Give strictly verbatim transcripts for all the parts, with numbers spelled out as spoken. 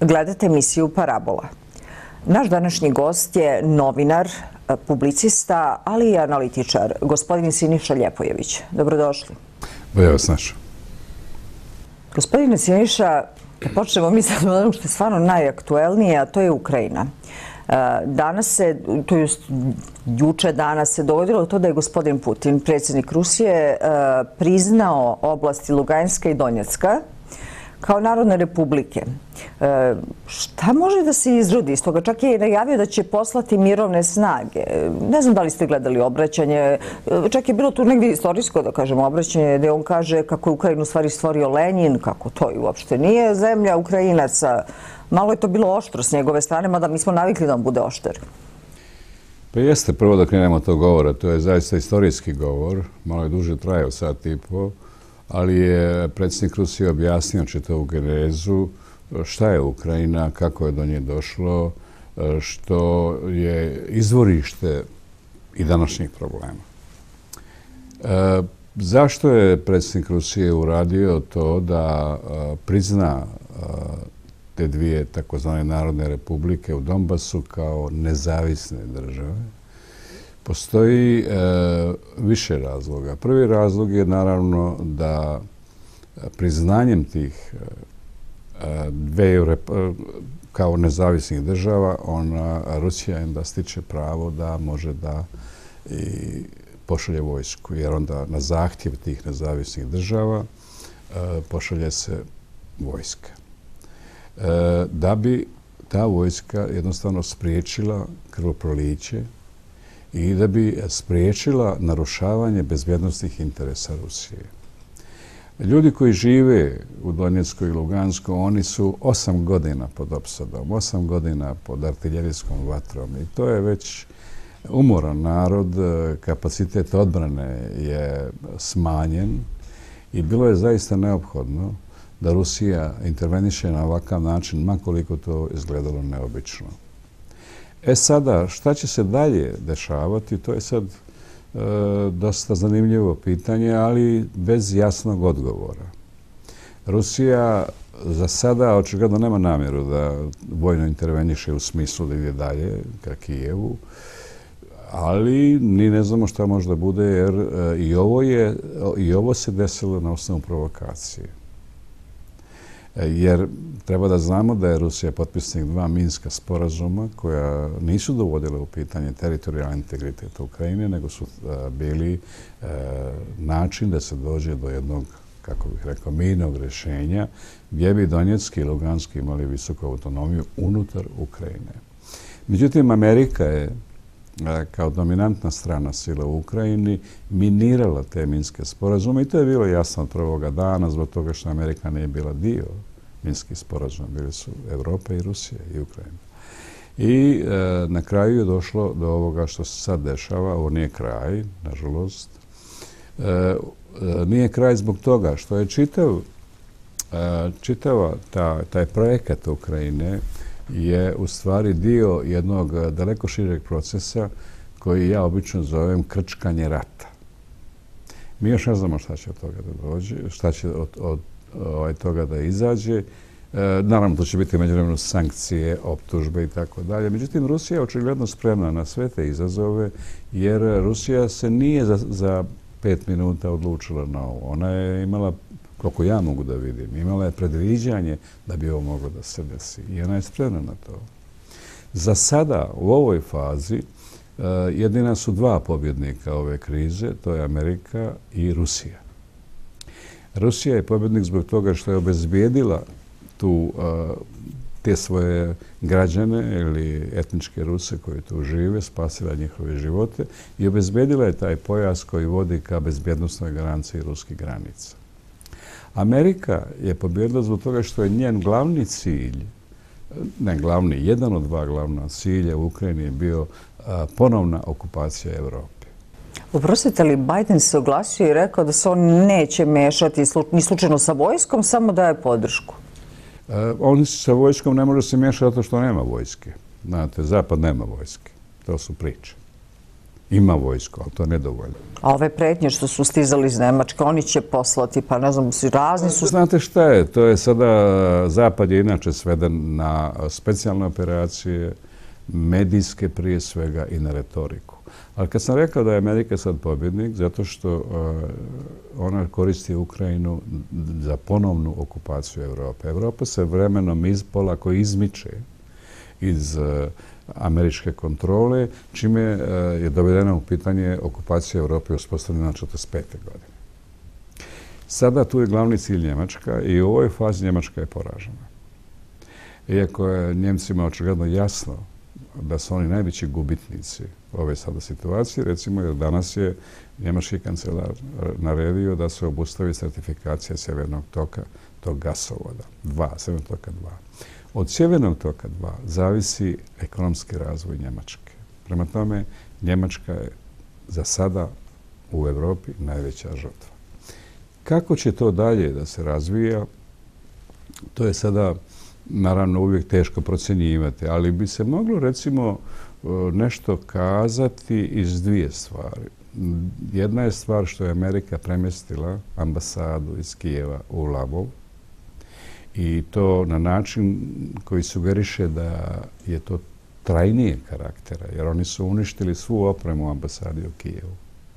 Gledate emisiju Parabola. Naš današnji gost je novinar, publicista, ali i analitičar, gospodin Siniša Ljepojević. Dobrodošli. Bolje vas našao. Gospodine Siniša, počnemo mi sad od onog što je stvarno najaktuelnije, a to je Ukrajina. Danas se, to je juče danas se dogodilo do to da je gospodin Putin, predsjednik Rusije, priznao oblasti Luganska i Donjecka kao narodne republike. Šta može da se izrodi iz toga? Čak je najavio da će poslati mirovne snage. Ne znam da li ste gledali obraćanje. Čak je bilo tu negdje istorijsko, da kažemo, obraćanje gdje on kaže kako je Ukrajinu stvari stvorio Lenin, kako to i uopšte nije zemlja Ukrajinaca. Malo je to bilo oštro s njegove strane, mada mi smo navikli da on bude oštar. Pa jeste, prvo da krenemo od tog govora. To je zaista istorijski govor. Malo je duže trajao, sat i po. Ali je predsjednik Rusije objasnio čitavu genezu, šta je Ukrajina, kako je do nje došlo, što je izvorište i današnjih problema. E, zašto je predsjednik Rusije uradio to da a, prizna a, te dvije takozvane narodne republike u Donbasu kao nezavisne države? Postoji e, više razloga. Prvi razlog je naravno da priznanjem tih e, dve kao nezavisnih država ona, Rusija onda stiče pravo da može da i pošalje vojsku, jer onda na zahtjev tih nezavisnih država e, pošalje se vojska. E, da bi ta vojska jednostavno spriječila krvoproliće i da bi spriječila narušavanje bezbjednosnih interesa Rusije. Ljudi koji žive u Donjecku i Lugansku, oni su osam godina pod opsadom, osam godina pod artiljerijskom vatrom i to je već umoran narod, kapacitet odbrane je smanjen i bilo je zaista neophodno da Rusija interveniše na ovakav način, makoliko to izgledalo neobično. E sada, šta će se dalje dešavati, to je sad e, dosta zanimljivo pitanje, ali bez jasnog odgovora. Rusija za sada očigledno nema namjeru da vojno interveniše u smislu da ide dalje ka Kijevu, ali ni ne znamo šta možda bude, jer e, i, ovo je, i ovo se desilo na osnovu provokacije. Jer treba da znamo da je Rusija potpisnik dva Minska sporazuma koja nisu dovodile u pitanje teritorijalni integritet Ukrajine, nego su bili e, način da se dođe do jednog, kako bih rekao, mirnog rješenja gdje bi Donjecki i Luganski imali visoku autonomiju unutar Ukrajine. Međutim, Amerika je kao dominantna strana sila u Ukrajini minirala te minske sporazume i to je bilo jasno od prvoga dana zbog toga što Amerika nije bila dio minskih sporazuma. Bili su Evropa i Rusija i Ukrajina. I e, na kraju je došlo do ovoga što se sad dešava. Ovo nije kraj, nažalost. E, e, nije kraj zbog toga što je čitav, e, čitava ta, taj projekat Ukrajine je u stvari dio jednog daleko šireg procesa koji ja obično zovem krčkanje rata. Mi još ne znamo šta će od toga da dođe, šta će od, od, od toga da izađe. E, naravno, to će biti međuvremeno sankcije, optužbe i tako dalje. Međutim, Rusija je očigledno spremna na sve te izazove, jer Rusija se nije za, za pet minuta odlučila na ovo. Ona je imala, koliko ja mogu da vidim, imala je predviđanje da bi ovo moglo da se desi i ona je spremna na to. Za sada, u ovoj fazi, jedina su dva pobjednika ove krize, to je Amerika i Rusija. Rusija je pobjednik zbog toga što je obezbijedila tu, te svoje građane ili etničke Ruse koji tu žive, spasila njihove živote i obezbijedila je taj pojas koji vodi ka bezbjednosnoj garanciji ruskih granica. Amerika je pobjedila zbog toga što je njen glavni cilj, ne glavni, jedan od dva glavna cilja u Ukrajini je bio a, ponovna okupacija Evrope. Oprostite li, Biden se oglasio i rekao da se on neće mešati ni slučajno sa vojskom, samo daje podršku. A, on sa vojskom ne može se miješati zato što nema vojske. Znate, Zapad nema vojske. To su priče. Ima vojsku, ali to je nedovoljno. A ove pretnje što su stizali iz Nemačke, oni će poslati, pa ne znam, razni su... Znate šta je? To je sada, Zapad je inače sveden na specijalne operacije, medijske prije svega i na retoriku. Ali kad sam rekao da je Amerika sad pobjednik, zato što uh, ona koristi Ukrajinu za ponovnu okupaciju Europe. Europa se vremenom iz, polako izmiče iz uh, američke kontrole, čime uh, je dovedena u pitanje okupacija Europe uspostavljena na četrdeset pete godine. Sada tu je glavni cilj Njemačka i u ovoj fazi Njemačka je poražena. Iako je Njemcima očigledno jasno da su oni najveći gubitnici ove sada situacije, recimo jer danas je njemački kancelar naredio da se obustavi sertifikacija Sjevernog toka, tog gasovoda, dva, Sjevernog toka dva. Od Sjevernog toka dva zavisi ekonomski razvoj Njemačke. Prema tome, Njemačka je za sada u Europi najveća žrtva. Kako će to dalje da se razvija, to je sada naravno uvijek teško procjenjivati, ali bi se moglo recimo nešto kazati iz dvije stvari. Jedna je stvar što je Amerika premjestila ambasadu iz Kijeva u Lvov i to na način koji sugeriše da je to trajnije karaktera, jer oni su uništili svu opremu ambasadi u Kijevu.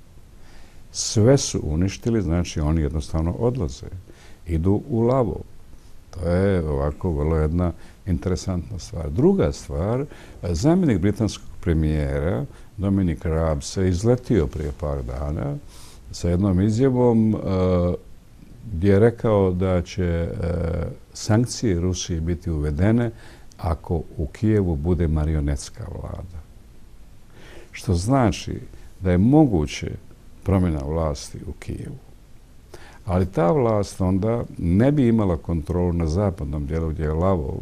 Sve su uništili, znači oni jednostavno odlaze, idu u Lvov. To je ovako vrlo jedna interesantna stvar. Druga stvar, zamjenik britanskog premijera Dominic Raab se izletio prije par dana sa jednom izjavom uh, gdje je rekao da će uh, sankcije Rusiji biti uvedene ako u Kijevu bude marionetska vlada. Što znači da je moguće promjena vlasti u Kijevu. Ali ta vlast onda ne bi imala kontrolu na zapadnom dijelu gdje je Lvov,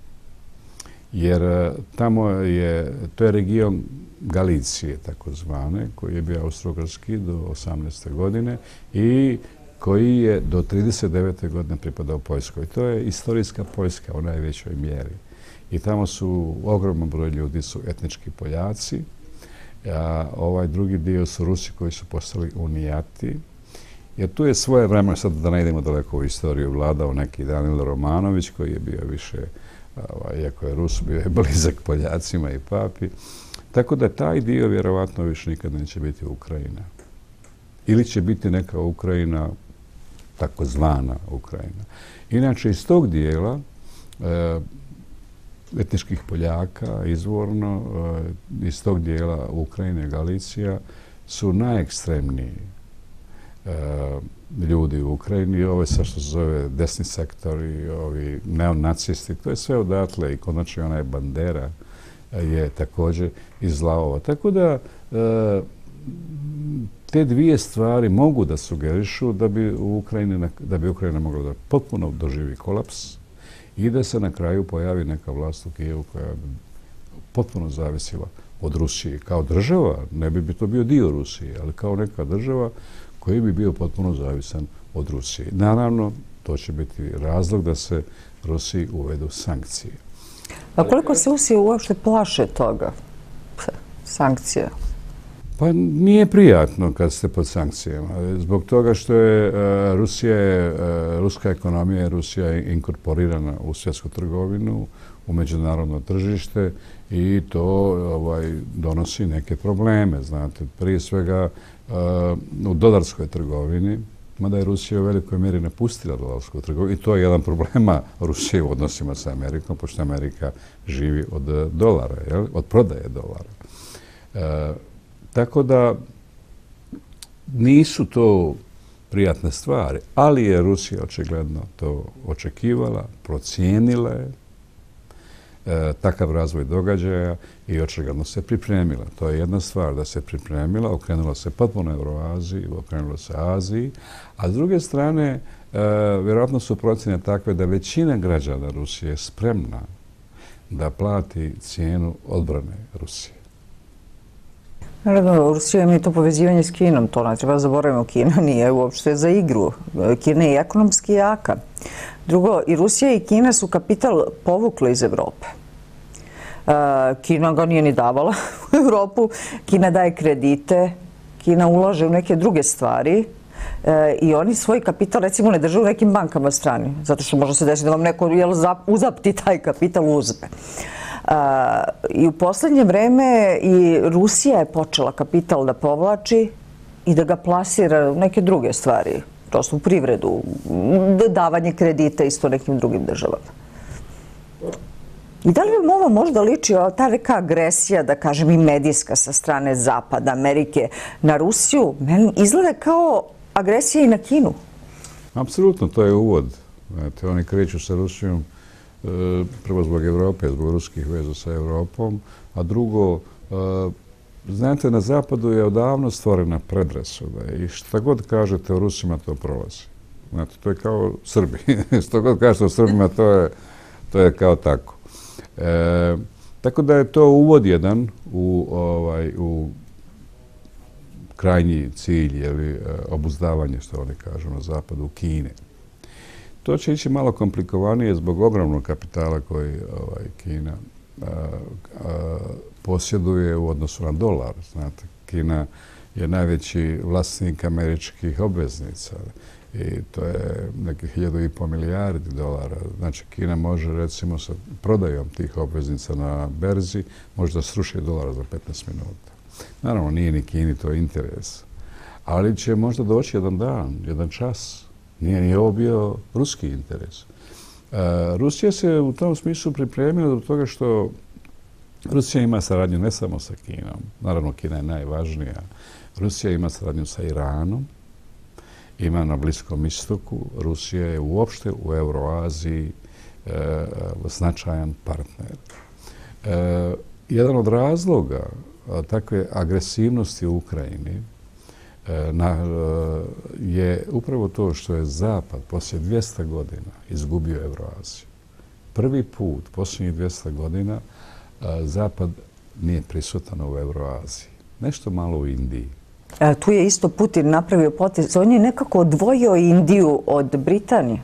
jer tamo je, to je region Galicije takozvane, koji je bio austro-ugarski do osamnaeste godine i koji je do trideset devete godine pripadao Poljskoj. To je istorijska Poljska u najvećoj mjeri. I tamo su, ogroman broj ljudi su etnički Poljaci, a ovaj drugi dio su Rusi koji su postali unijati. Jer tu je svoje vremena, sad da ne idemo daleko u istoriju, vladao neki Danilo Romanović koji je bio više, ovaj, iako je Rus, bio je blizak Poljacima i papi. Tako da taj dio vjerovatno više nikad neće biti Ukrajina. Ili će biti neka Ukrajina, takozvana Ukrajina. Inače, iz tog dijela e, etničkih Poljaka, izvorno, e, iz tog dijela Ukrajine, Galicija, su najekstremniji ljudi u Ukrajini, ovo sve što se zove desni sektor i ovi neonacisti, to je sve odatle i konačno onaj Bandera je također iz Lvova. Tako da te dvije stvari mogu da sugerišu da bi, u Ukrajini, da bi Ukrajina mogla da potpuno doživi kolaps i da se na kraju pojavi neka vlast u Kijevu koja bi potpuno zavisila od Rusije. Kao država, ne bi to bio dio Rusije, ali kao neka država koji bi bio potpuno zavisan od Rusije. Naravno, to će biti razlog da se Rusiji uvedu sankcije. A koliko se Rusija uopšte plaše toga? Sankcije? Pa nije prijatno kad ste pod sankcijama. Zbog toga što je uh, Rusija, je, uh, ruska ekonomija, Rusija je inkorporirana u svjetsku trgovinu, u međunarodno tržište i to ovaj, donosi neke probleme. Znate, prije svega uh, u dolarskoj trgovini, mada je Rusija u velikoj mjeri napustila dolarsku trgovinu i to je jedan problema Rusije u odnosima sa Amerikom, pošto Amerika živi od dolara, jel? Od prodaje dolara. Uh, tako da nisu to prijatne stvari, ali je Rusija očigledno to očekivala, procijenila je e, takav razvoj događaja i očigledno se pripremila. To je jedna stvar, da se pripremila, okrenula se potpuno Euroaziji, okrenula se Aziji, a s druge strane, e, vjerojatno su procjene takve da većina građana Rusije je spremna da plati cijenu odbrane Rusije. Naravno, Rusija ima i to povezivanje s Kinom, to ne treba zaboravimo. Kina nije uopšte za igru. Kina je ekonomski jaka. Drugo, i Rusija i Kina su kapital povukle iz Evrope. Kina ga nije ni davala u Europu. Kina daje kredite, Kina ulaže u neke druge stvari i oni svoj kapital recimo ne drže u nekim bankama strani, zato što može se desiti da vam neko uzapti taj kapital uzme. I u poslednje vreme i Rusija je počela kapital da povlači i da ga plasira u neke druge stvari, prosto u privredu, davanje kredita isto nekim drugim državama. I da li vam ovo možda liči, ta neka agresija, da kažem i medijska sa strane Zapada, Amerike na Rusiju, meni izgleda kao agresija i na Kinu? Apsolutno, to je uvod. Znate, oni kreću sa Rusijom prvo zbog Evrope, zbog ruskih veza sa Evropom, a drugo, znate, na Zapadu je odavno stvorena predrasuda i šta god kažete o Rusima, to prolazi. Znate, to je kao Srbi. Što god kažete o Srbima, to je, to je kao tako. E, tako da je to uvod jedan u, ovaj, u krajnji cilj, jeli, obuzdavanje, što oni kažu na Zapadu, u Kine. To će ići malo komplikovanije zbog ogromnog kapitala koji ovaj, Kina a, a, posjeduje u odnosu na dolar. Znate, Kina je najveći vlasnik američkih obveznica i to je nekih hiljadu i pol milijardi dolara. Znači, Kina može, recimo, sa prodajom tih obveznica na berzi, možda sruši dolar za petnaest minuta. Naravno, nije ni Kini to interes, ali će možda doći jedan dan, jedan čas. Nije ni ovo bio ruski interes. E, Rusija se u tom smislu pripremila do toga što Rusija ima saradnju ne samo sa Kinom, naravno Kina je najvažnija. Rusija ima saradnju sa Iranom, ima na Bliskom istoku. Rusija je uopšte u Euroaziji e, značajan partner. E, jedan od razloga a, takve agresivnosti u Ukrajini Na, je upravo to što je Zapad poslije dvjesto godina izgubio Euroaziju. Prvi put, posljednjih dvjesto godina, Zapad nije prisutan u Euroaziji. Nešto malo u Indiji. E, tu je isto Putin napravio potez. On je nekako odvojio Indiju od Britanije.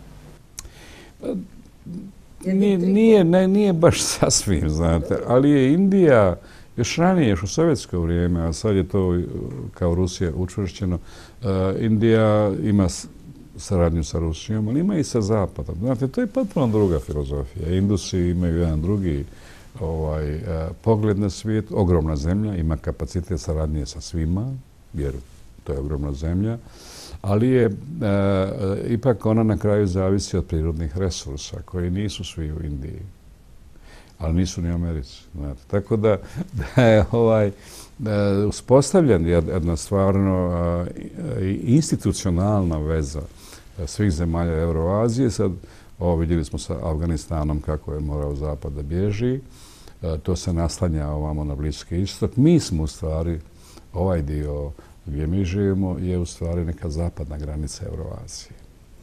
Nije, nije, ne, nije baš sasvim, znate, ali je Indija još ranije, još u sovjetsko vrijeme, a sad je to kao Rusija učvršćeno, uh, Indija ima saradnju sa Rusijom, ali ima i sa Zapadom. Znate, to je potpuno druga filozofija. Indusi imaju jedan drugi ovaj, uh, pogled na svijet. Ogromna zemlja, ima kapacitet saradnje sa svima, jer to je ogromna zemlja, ali je uh, ipak ona na kraju zavisi od prirodnih resursa, koji nisu svi u Indiji, ali nisu ni u Americi. Znate. Tako da, da je ovaj, da uspostavljen jedna stvarno a, institucionalna veza svih zemalja Euroazije. Sad, ovo vidjeli smo sa Afganistanom kako je morao Zapad da bježi. A, to se naslanja ovamo na Bliski istok. Mi smo u stvari, ovaj dio gdje mi živimo, je u stvari neka zapadna granica Euroazije.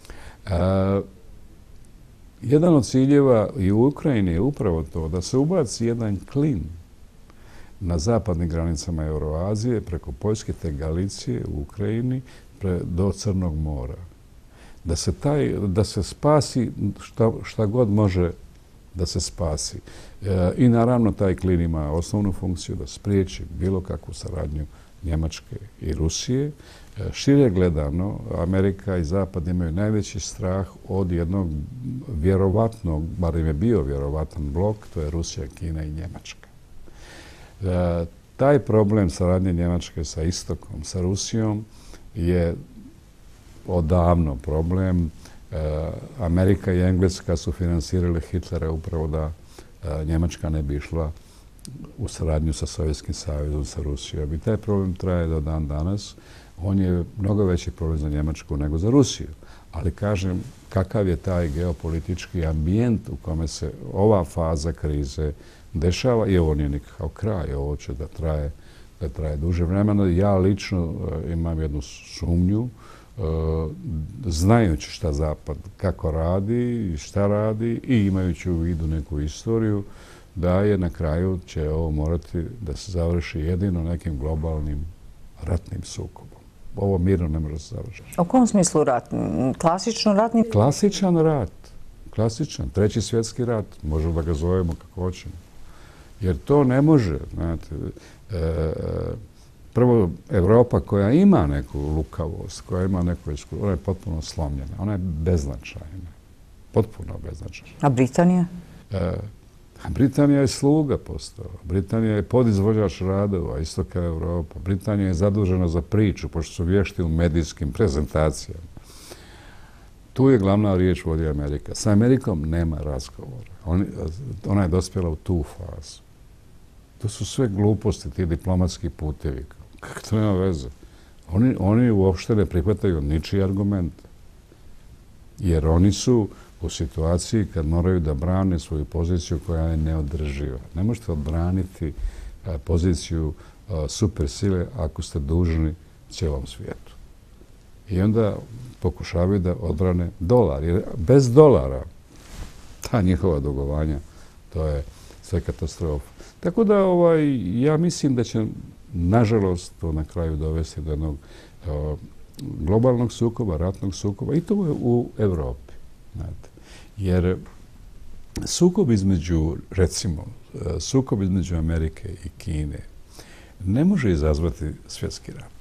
A, Jedan od ciljeva i u Ukrajini je upravo to da se ubaci jedan klin na zapadnim granicama Euroazije preko Poljske te Galicije u Ukrajini do Crnog mora. Da se, taj, da se spasi šta, šta god može da se spasi. E, I naravno taj klin ima osnovnu funkciju da spriječi bilo kakvu saradnju Njemačke i Rusije. Šire gledano, Amerika i Zapad imaju najveći strah od jednog vjerovatnog, bar im je bio vjerovatan blok, to je Rusija, Kina i Njemačka. E, taj problem saradnje Njemačke sa istokom, sa Rusijom, je odavno problem. E, Amerika i Engleska su finansirali Hitlera upravo da e, Njemačka ne bi išla u saradnju sa Sovjetskim savezom, sa Rusijom. I taj problem traje do dan danas. On je mnogo veći problem za Njemačku nego za Rusiju. Ali kažem, kakav je taj geopolitički ambijent u kome se ova faza krize dešava, i ovo nije nikakav kraj, ovo će da traje, da traje duže vremena. Ja lično uh, imam jednu sumnju, uh, znajući šta Zapad kako radi i šta radi i imajući u vidu neku istoriju, da je na kraju će ovo morati da se završi jedino nekim globalnim ratnim sukobom. Ovo mirno ne može se završiti. U kom smislu rat? Klasično ratni? Klasičan rat. Klasičan. Treći svjetski rat. Možemo da ga zovemo kako hoćemo. Jer to ne može, znate, e, prvo, Evropa koja ima neku lukavost, koja ima neku iskustvo, ona je potpuno slomljena, ona je beznačajna, potpuno beznačajna. A Britanija? E, a Britanija je sluga postala. Britanija je podizvođač radova, isto kao Evropa. Britanija je zadužena za priču, pošto su vješti u medijskim prezentacijama. Tu je glavna riječ vodi Amerika. Sa Amerikom nema razgovora. Oni, ona je dospjela u tu fazu. To su sve gluposti, ti diplomatski putevi. Kako to nema veze? Oni, oni uopšte ne prihvataju ničiji argument. Jer oni su u situaciji kad moraju da brane svoju poziciju koja je neodrživa. Ne možete odbraniti a, poziciju a, supersile ako ste dužni cijelom svijetu. I onda pokušavaju da odbrane dolar. Jer bez dolara ta njihova dugovanja, to je sve katastrofa. Tako da ovaj, ja mislim da će nažalost to na kraju dovesti do jednog a, globalnog sukoba, ratnog sukoba i to je u Evropi. Znate. Jer sukob između, recimo, sukob između Amerike i Kine ne može izazvati svjetski rat.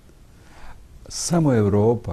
Samo Evropa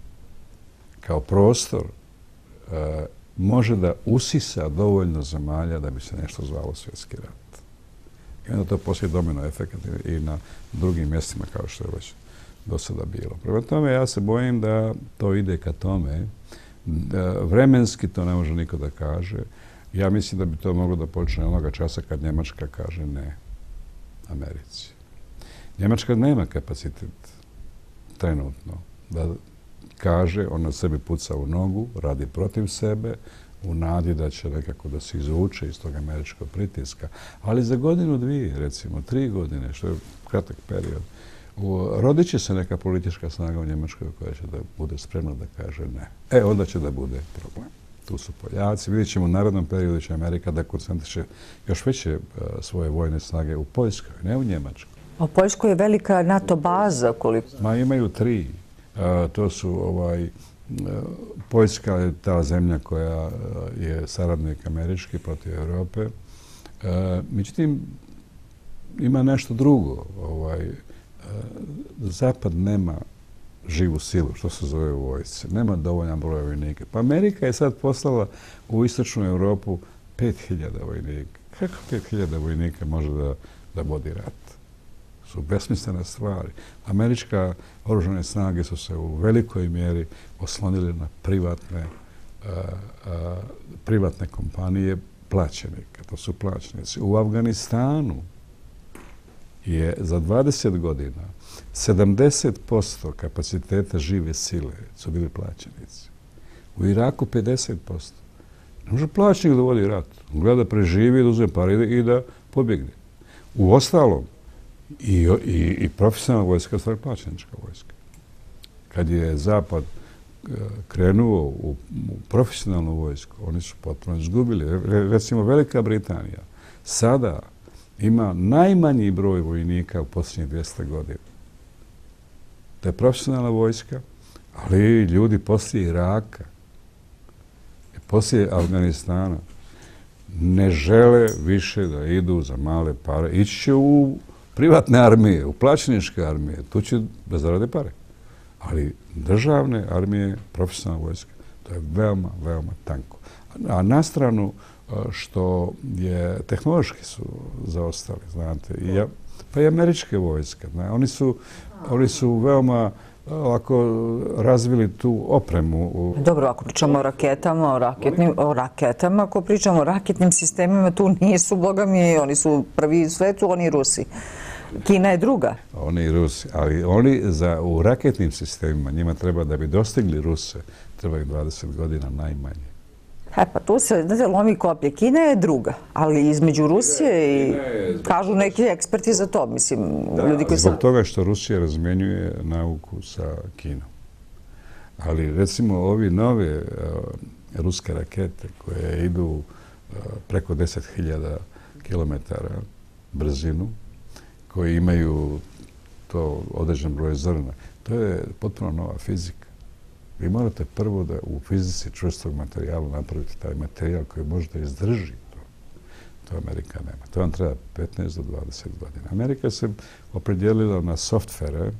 kao prostor e, može da usisa dovoljno zemalja da bi se nešto zvalo svjetski rat. I onda to poslije domino efekt i na drugim mjestima kao što je već do sada bilo. Prema tome, ja se bojim da to ide ka tome. Da vremenski to ne može niko da kaže. Ja mislim da bi to moglo da počne onoga časa kad Njemačka kaže ne Americi. Njemačka nema kapacitet trenutno da kaže, ona sebi puca u nogu, radi protiv sebe, u nadi da će nekako da se izvuče iz tog američkog pritiska. Ali za godinu, dvije, recimo, tri godine, što je kratak period, rodit će se neka politička snaga u Njemačkoj koja će da bude spremna da kaže ne. E, onda će da bude problem. Tu su Poljaci. Vidjet ćemo u narednom periodu će Amerika da koncentriše još veće svoje vojne snage u Poljskoj, ne u Njemačkoj. A u Poljskoj je velika NATO baza koliko? Ma imaju tri. A, to su ovaj, Poljska je ta zemlja koja je saradnik američki protiv Europe. A, međutim, ima nešto drugo. Ovaj, Zapad nema živu silu, što se zove u vojsci. Nema dovoljan broj vojnika. Pa Amerika je sad poslala u istočnu Europu pet hiljada vojnika. Kako pet hiljada vojnika može da, da vodi rat? Su besmislene stvari. Američka oružane snage su se u velikoj mjeri oslonili na privatne, a, a, privatne kompanije plaćenika. To su plaćenici. U Afganistanu je za dvadeset godina sedamdeset posto kapaciteta žive sile su bili plaćenici. U Iraku pedeset posto. Ne može plaćenik da vodi rat. On gleda da preživi, da uzme pare i da pobjegne. U ostalom, i, i, i profesionalna vojska je plaćenička vojska. Kad je Zapad krenuo u, u profesionalnu vojsku, oni su potpuno izgubili. Recimo, Velika Britanija sada ima najmanji broj vojnika u posljednjih dvjesto godina. To je profesionalna vojska, ali ljudi poslije Iraka i poslije Afganistana ne žele više da idu za male pare. Ići će u privatne armije, u plaćeničke armije. Tu će da zarade pare. Ali državne armije, profesionalna vojska, to je veoma, veoma tanko. A na stranu što je tehnološki su zaostali, znate. I ja, pa i američke vojske. Ne? Oni su, oni su veoma ovako razvili tu opremu. Dobro, ako pričamo o raketama, o raketnim, o raketama, ako pričamo o raketnim sistemima, tu nisu, boga mi, oni su prvi u svetu, oni Rusi. Kina je druga. Oni i Rusi, ali oni za, u raketnim sistemima, njima treba da bi dostigli Ruse, treba ih dvadeset godina najmanje. E pa tu se, znate, lomi koplje. Kina je druga, ali između Rusije i kažu neki eksperti za to, mislim, ljudi koji zbog toga što Rusija razmjenjuje nauku sa Kinom. Ali recimo ovi nove uh, ruske rakete koje idu uh, preko deset hiljada kilometara brzinu, koji imaju to određen broj zrna, to je potpuno nova fizika. Vi morate prvo da u fizici čvrstog materijala napravite taj materijal koji može da izdrži to. To Amerika nema. To vam treba petnaest do dvadeset godina. Amerika se opredijelila na softvere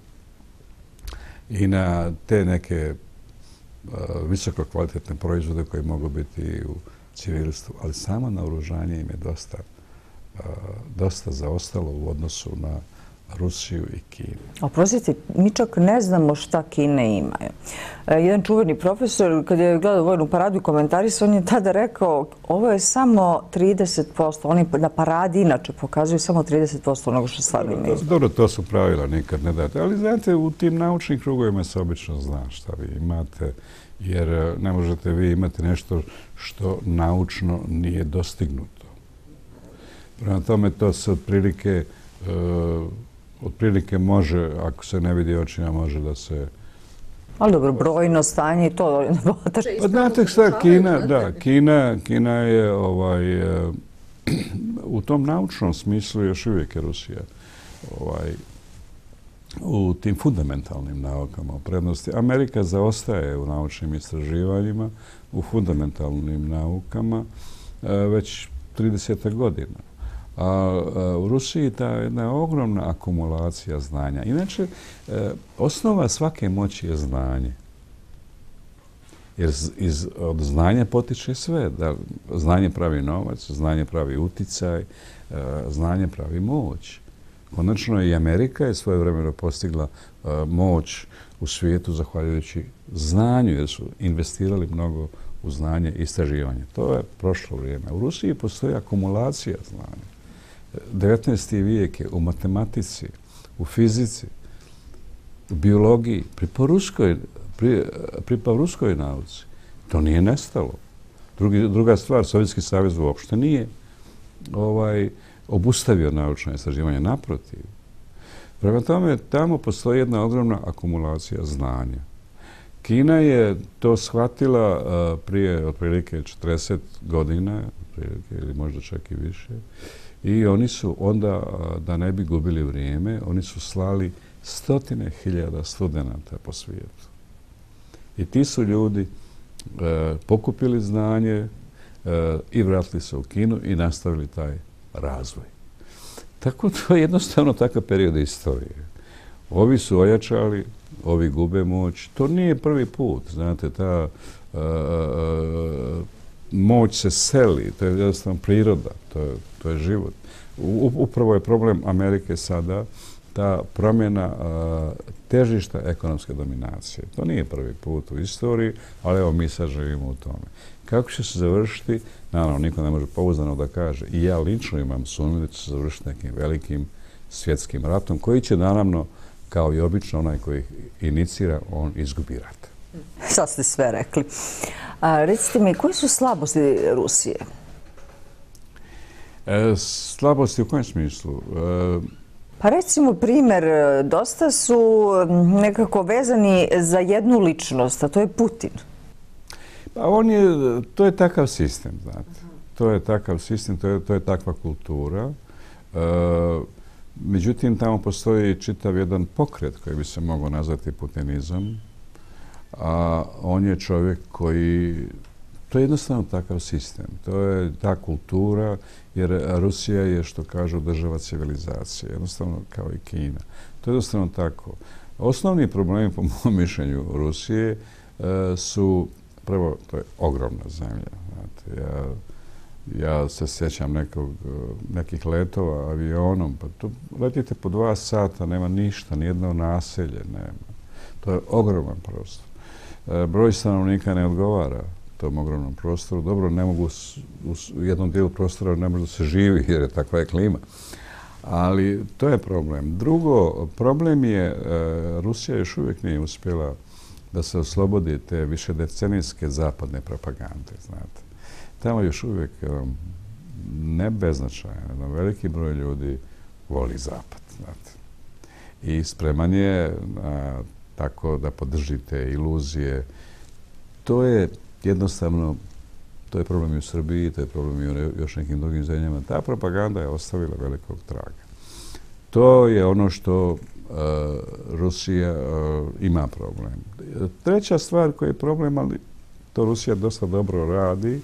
i na te neke uh, visoko kvalitetne proizvode koji mogu biti u civilstvu, ali samo naoružanje im je dosta, uh, dosta zaostalo u odnosu na Rusiju i Kinu. Oprostite, mi čak ne znamo šta Kine imaju. E, jedan čuveni profesor, kad je gledao vojnu paradu i komentarisao, on je tada rekao ovo je samo trideset posto. Oni na paradi inače pokazuju samo trideset posto onoga što stvarno imaju. Dobro, to su pravila, nikad ne date. Ali znate, u tim naučnim krugovima se obično zna šta vi imate, jer ne možete vi imati nešto što naučno nije dostignuto. Prema tome, to se otprilike uh, otprilike može, ako se ne vidi očima, može da se... Ali dobro, brojno stanje i to... Pa znate šta, Kina, da, Kina, Kina je ovaj, u tom naučnom smislu još uvijek je Rusija ovaj, u tim fundamentalnim naukama u prednosti. Amerika zaostaje u naučnim istraživanjima, u fundamentalnim naukama već trideset godina. A u Rusiji ta jedna ogromna akumulacija znanja. Inače, osnova svake moći je znanje. Jer iz, od znanja potiče sve. Da, znanje pravi novac, znanje pravi uticaj, znanje pravi moć. Konačno i Amerika je svojevremeno postigla moć u svijetu zahvaljujući znanju, jer su investirali mnogo u znanje i istraživanje. To je prošlo vrijeme. U Rusiji postoji akumulacija znanja. devetnaesti vijek je u matematici, u fizici, u biologiji, pri poruskoj, pri, pri poruskoj nauci. To nije nestalo. Drugi, druga stvar, Sovjetski savez uopšte nije ovaj, obustavio naučno istraživanje, naprotiv. Prema tome, tamo postoji jedna ogromna akumulacija znanja. Kina je to shvatila uh, prije otprilike četrdeset godina, otprilike, ili možda čak i više. I oni su onda, da ne bi gubili vrijeme, oni su slali stotine hiljada studenata po svijetu. I ti su ljudi e, pokupili znanje e, i vratili se u Kinu i nastavili taj razvoj. Tako to je jednostavno takav period istorije. Ovi su ojačali, ovi gube moć. To nije prvi put, znate, ta e, e, moć se seli, to je jednostavno priroda, to je, to je život. U, upravo je problem Amerike sada ta promjena a, težišta ekonomske dominacije. To nije prvi put u istoriji, ali evo mi sad živimo u tome. Kako će se završiti? Naravno, niko ne može pouzdano da kaže. I ja lično imam sumnju da će se završiti nekim velikim svjetskim ratom, koji će naravno, kao i obično, onaj koji inicira, on izgubi rat. Sad ste sve rekli. A, recite mi, koje su slabosti Rusije? E, slabosti u kojem smislu? E, Pa recimo primjer, dosta su nekako vezani za jednu ličnost, a to je Putin. Pa on je, to je takav sistem, znate. To je takav sistem, to je, to je takva kultura. E, međutim, tamo postoji čitav jedan pokret koji bi se mogao nazvati putinizam. A on je čovjek koji, to je jednostavno takav sistem, to je ta kultura, jer Rusija je, što kažu, država civilizacije, jednostavno kao i Kina. To je jednostavno tako. Osnovni problemi, po mom mišljenju, Rusije su, prvo, to je ogromna zemlja. Znate, ja, ja se sjećam nekog, nekih letova avionom, pa tu letite po dva sata, nema ništa, nijedno naselje nema. To je ogroman prostor. Broj stanovnika ne odgovara tom ogromnom prostoru. Dobro, ne mogu u jednom dijelu prostora ne može da se živi jer je takva je klima. Ali to je problem. Drugo, problem je Rusija još uvijek nije uspjela da se oslobodi te višedecenijske zapadne propagande, znate. Tamo još uvijek ne beznačajno, veliki broj ljudi voli zapad, znate. I spreman je a, tako da podržite iluzije. To je jednostavno, to je problem i u Srbiji, to je problem i u još nekim drugim zemljama. Ta propaganda je ostavila velikog traga. To je ono što uh, Rusija uh, ima problem. Treća stvar koja je problem, ali to Rusija dosta dobro radi,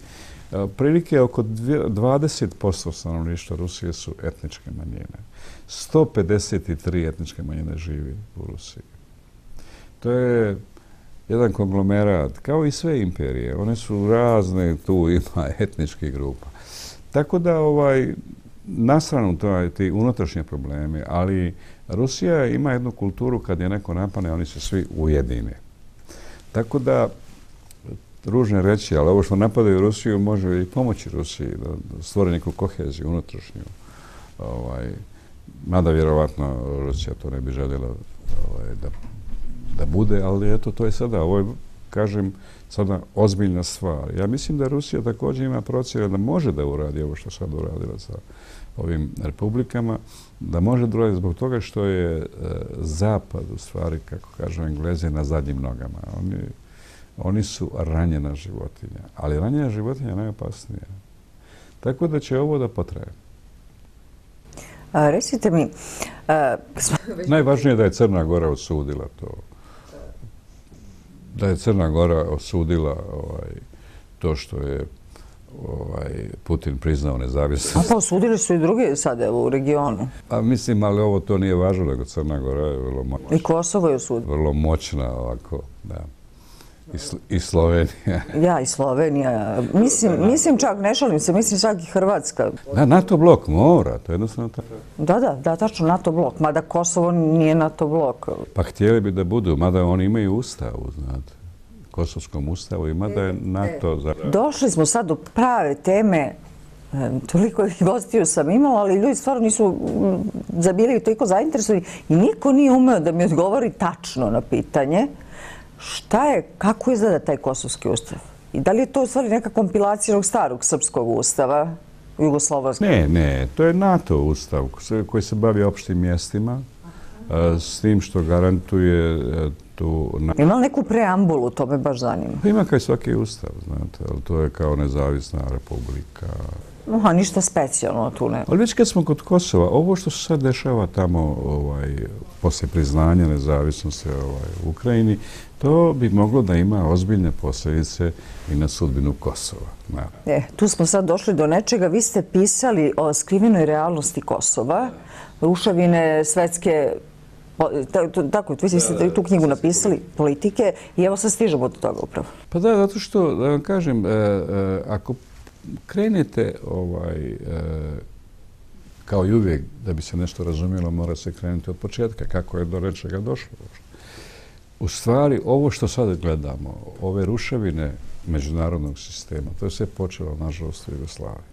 Prilike oko dvadeset posto stanovništva Rusije su etničke manjine. sto pedeset tri etničke manjine živi u Rusiji. To je jedan konglomerat, kao i sve imperije. One su razne, tu ima etničkih grupa. Tako da, ovaj, na stranu to ti unutrašnje probleme, ali Rusija ima jednu kulturu kad je neko napane, oni se svi ujedine. Tako da, ružne reći, ali ovo što napadaju Rusiju može i pomoći Rusiji da stvori neku koheziju unutrašnju. Ovaj, mada vjerovatno Rusija to ne bi željela ovaj, da, da bude, ali eto, to je sada, ovo je, kažem, sada ozbiljna stvar. Ja mislim da Rusija također ima procjene da može da uradi ovo što sad uradila sa ovim republikama, da može da uradi zbog toga što je e, Zapad, u stvari, kako kažu Englezi, na zadnjim nogama. Oni, oni su ranjena životinja, ali ranjena životinja je najopasnija. Tako da će ovo da potraje. A, recite mi... A, Najvažnije je da je Crna Gora osudila to. Da je Crna Gora osudila ovaj, to što je ovaj, Putin priznao nezavisnost. A pa osudili su i drugi sad evo, u regionu. Pa mislim, ali ovo to nije važno, nego Crna Gora je vrlo moćna. I Kosovo je osudilo. Vrlo moćna ovako, da. I, Sl I Slovenija. Ja, i Slovenija. Mislim, mislim čak, ne šalim se, mislim čak i Hrvatska. Da, NATO blok mora, to je jednostavno tako. Da, da, da, tačno NATO blok, mada Kosovo nije NATO blok. Pa htjeli bi da budu, mada oni imaju ustavu, znate. Kosovskom ustavu i mada je NATO... Za... Došli smo sad do prave teme. Toliko gostiju sam imala, ali ljudi stvarno nisu zabili toliko zainteresovani i niko nije umeo da mi odgovori tačno na pitanje šta je, kako izgleda taj kosovski ustav? I da li je to u stvari neka kompilacija onog starog srpskog ustava, jugoslovenskog? Ne, ne, to je NATO ustav koji se bavi opštim mjestima, s tim što garantuje tu... Ima li neku preambulu, to me baš zanima? Ima kao i svaki ustav, znate, ali to je kao nezavisna republika. Aha, ništa specijalno tu ne. Ali već kad smo kod Kosova, ovo što se sad dešava tamo ovaj, poslije priznanja nezavisnosti ovaj, u Ukrajini, to bi moglo da ima ozbiljne posljedice i na sudbinu Kosova. E, tu smo sad došli do nečega. Vi ste pisali o skrivenoj realnosti Kosova, rušavine svetske, tako, vi ste tu knjigu napisali, politike, i evo sad stižemo do toga upravo. Pa da, zato što, da vam kažem, e, e, ako krenete ovaj, e, kao i uvijek, da bi se nešto razumjelo, mora se krenuti od početka, kako je do nečega došlo. U stvari, ovo što sad gledamo, ove ruševine međunarodnog sistema, to je sve počelo, nažalost, u Jugoslaviji.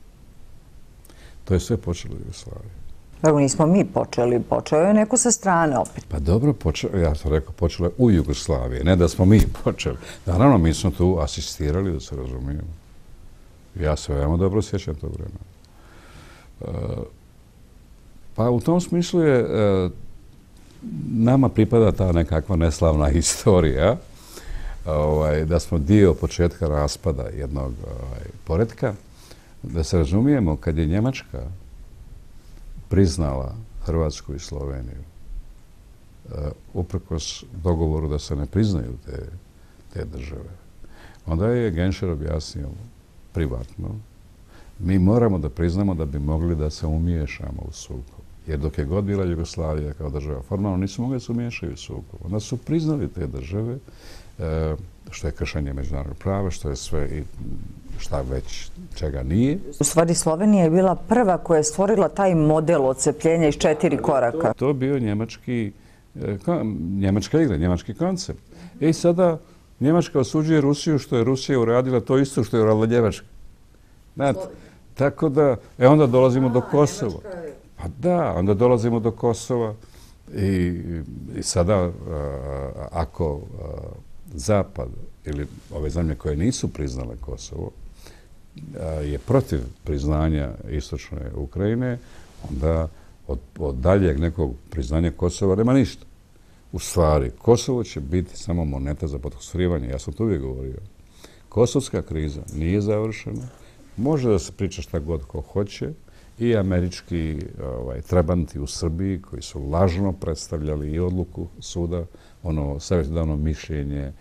To je sve počelo u Jugoslaviji. Evo, nismo mi počeli, počeo je neko sa strane opet. Pa dobro, počeo, ja sam rekao, počelo je u Jugoslaviji, ne da smo mi počeli. Naravno, mi smo tu asistirali, da se razumijemo. Ja se veoma dobro sjećam tog vremena. E, pa u tom smislu je e, nama pripada ta nekakva neslavna historija, ovaj, da smo dio početka raspada jednog ovaj, poretka. Da se razumijemo, kad je Njemačka priznala Hrvatsku i Sloveniju, uh, uprkos dogovoru da se ne priznaju te, te države, onda je Genscher objasnio privatno, mi moramo da priznamo da bi mogli da se umiješamo u sukob. Jer dok je god bila Jugoslavija kao država, formalno nisu mogli da se umiješaju u sukob. Onda su priznali te države, uh, što je kršenje međunarodnog prava, što je sve i šta već čega nije. U stvari Slovenija je bila prva koja je stvorila taj model odcepljenja iz četiri koraka. To je bio njemački, njemačka igra, njemački koncept. I sada Njemačka osuđuje Rusiju što je Rusija uradila to isto što je uradila Njemačka. Znate, tako da, e onda dolazimo do Kosova. Pa da, onda dolazimo do Kosova i, i sada a, ako a, Zapad ili ove zemlje koje nisu priznale Kosovo je protiv priznanja istočne Ukrajine, onda od, od daljeg nekog priznanja Kosova nema ništa. U stvari, Kosovo će biti samo moneta za potkusirivanje. Ja sam to uvijek govorio. Kosovska kriza nije završena. Može da se priča šta god ko hoće. I američki ovaj, trebanti u Srbiji koji su lažno predstavljali i odluku suda, ono savjetodavno mišljenje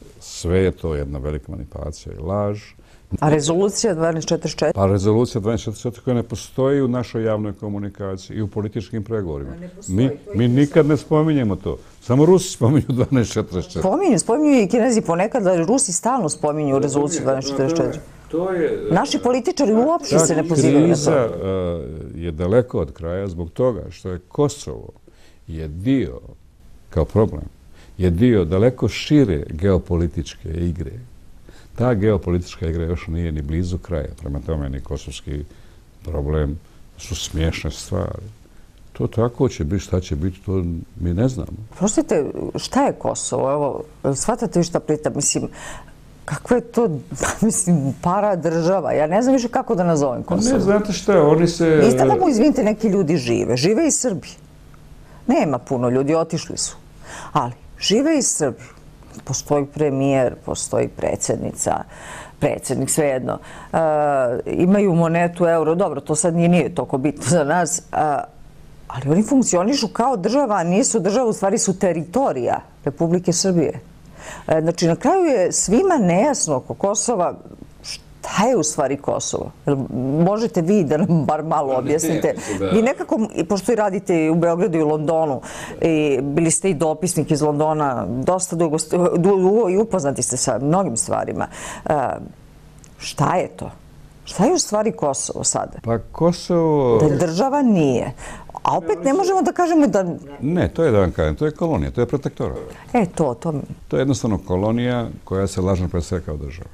Sve je to jedna velika manipulacija i laž. A rezolucija dvanaest četrdeset četiri? A rezolucija dvanaest četrdeset četiri koja ne postoji u našoj javnoj komunikaciji i u političkim pregovorima. Mi, mi nikad ne spominjemo to. Samo Rusi spominju dvanaest četrdeset četiri. Spominju, spominju i Kinezi ponekad, ali Rusi stalno spominju rezoluciju dvanaest četrdeset četiri. To je, Naši političari uopšte se ne pozivaju na to. Kriza je daleko od kraja zbog toga što je Kosovo je dio, kao problem, je dio daleko šire geopolitičke igre. Ta geopolitička igra još nije ni blizu kraja. Prema tome, ni kosovski problem su smiješne stvari. To tako će biti, šta će biti, to mi ne znamo. Prostite, šta je Kosovo? Evo, shvatate vi šta pritam? Mislim, kakva je to, mislim, para država? Ja ne znam više kako da nazovem Kosovo. Ne, znate šta, oni se... Niste da mu, izvinite, neki ljudi žive. Žive i Srbi. Nema puno ljudi, otišli su. Ali, žive i Srbi. Postoji premijer, postoji predsjednica, predsjednik, svejedno. E, imaju monetu, euro, dobro, to sad nije, nije toliko bitno za nas, e, ali oni funkcionišu kao država, a nisu država, u stvari su teritorija Republike Srbije. E, znači, na kraju je svima nejasno oko Kosova šta je u stvari Kosovo. Možete vi da nam bar malo objasnite. Vi nekako, pošto i radite u Beogradu i u Londonu, i bili ste i dopisnik iz Londona, dosta dugo, dugo i upoznati ste sa mnogim stvarima. Šta je to? Šta je u stvari Kosovo sada? Pa Kosovo... Da država nije. A opet ne možemo da kažemo da... Ne, to je da vam kažem, to je kolonija, to je protektorat. E, to, to... To je jednostavno kolonija koja se lažno predstavlja kao država.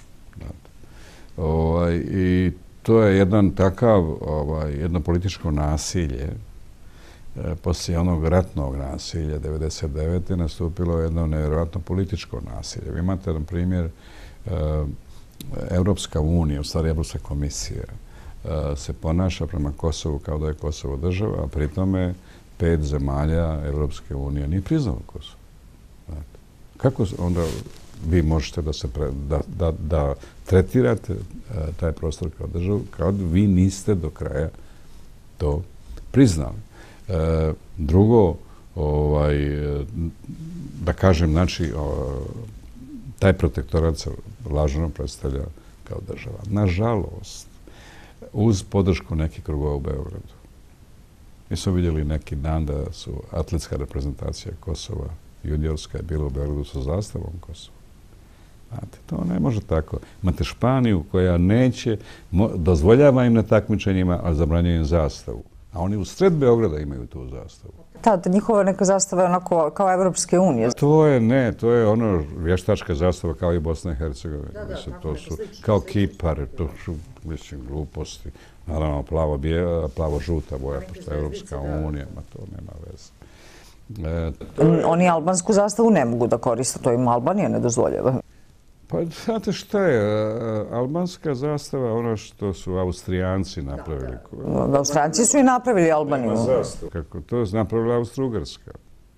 Ovaj, I to je jedan takav, ovaj, jedno političko nasilje. E, poslije onog ratnog nasilja, devedeset devete nastupilo jedno nevjerojatno političko nasilje. Vi imate, na primjer, e, Evropska unija, u stvari Evropska komisija, e, se ponaša prema Kosovu kao da je Kosovo država, a pri tome pet zemalja Evropske unije nije priznalo Kosovo. Znate. Kako onda vi možete da, se pre, da, da, da tretirate uh, taj prostor kao državu, kao da vi niste do kraja to priznali. Uh, drugo, ovaj, da kažem, znači, uh, taj protektorat se lažno predstavlja kao država. Nažalost, uz podršku nekih krugova u Beogradu. Mi smo vidjeli neki dan da su atletska reprezentacija Kosova, juniorska, je bila u Beogradu sa zastavom Kosova. Znate, to ne može tako. Imate Španiju koja neće, dozvoljava im na takmičenjima, ali zabranjuje im zastavu. A oni u sred Beograda imaju tu zastavu. Da, njihova neka zastava je onako kao Evropske unije. To je, ne, to je ono vještačka zastava kao i Bosna i Hercegovina. Da, da, mislim, tako, to su kao Kipar, to su, mislim, gluposti. Naravno, plavo, plavo žuta boja, pošto je Evropska unija, ma to nema veze. E, Oni albansku zastavu ne mogu da koriste, to im Albanija ne dozvoljava. Pa, znate šta je, albanska zastava, ono što su Austrijanci napravili. Da, Austrijanci su i napravili Albaniju. Kako to je napravila Austro-Ugarska.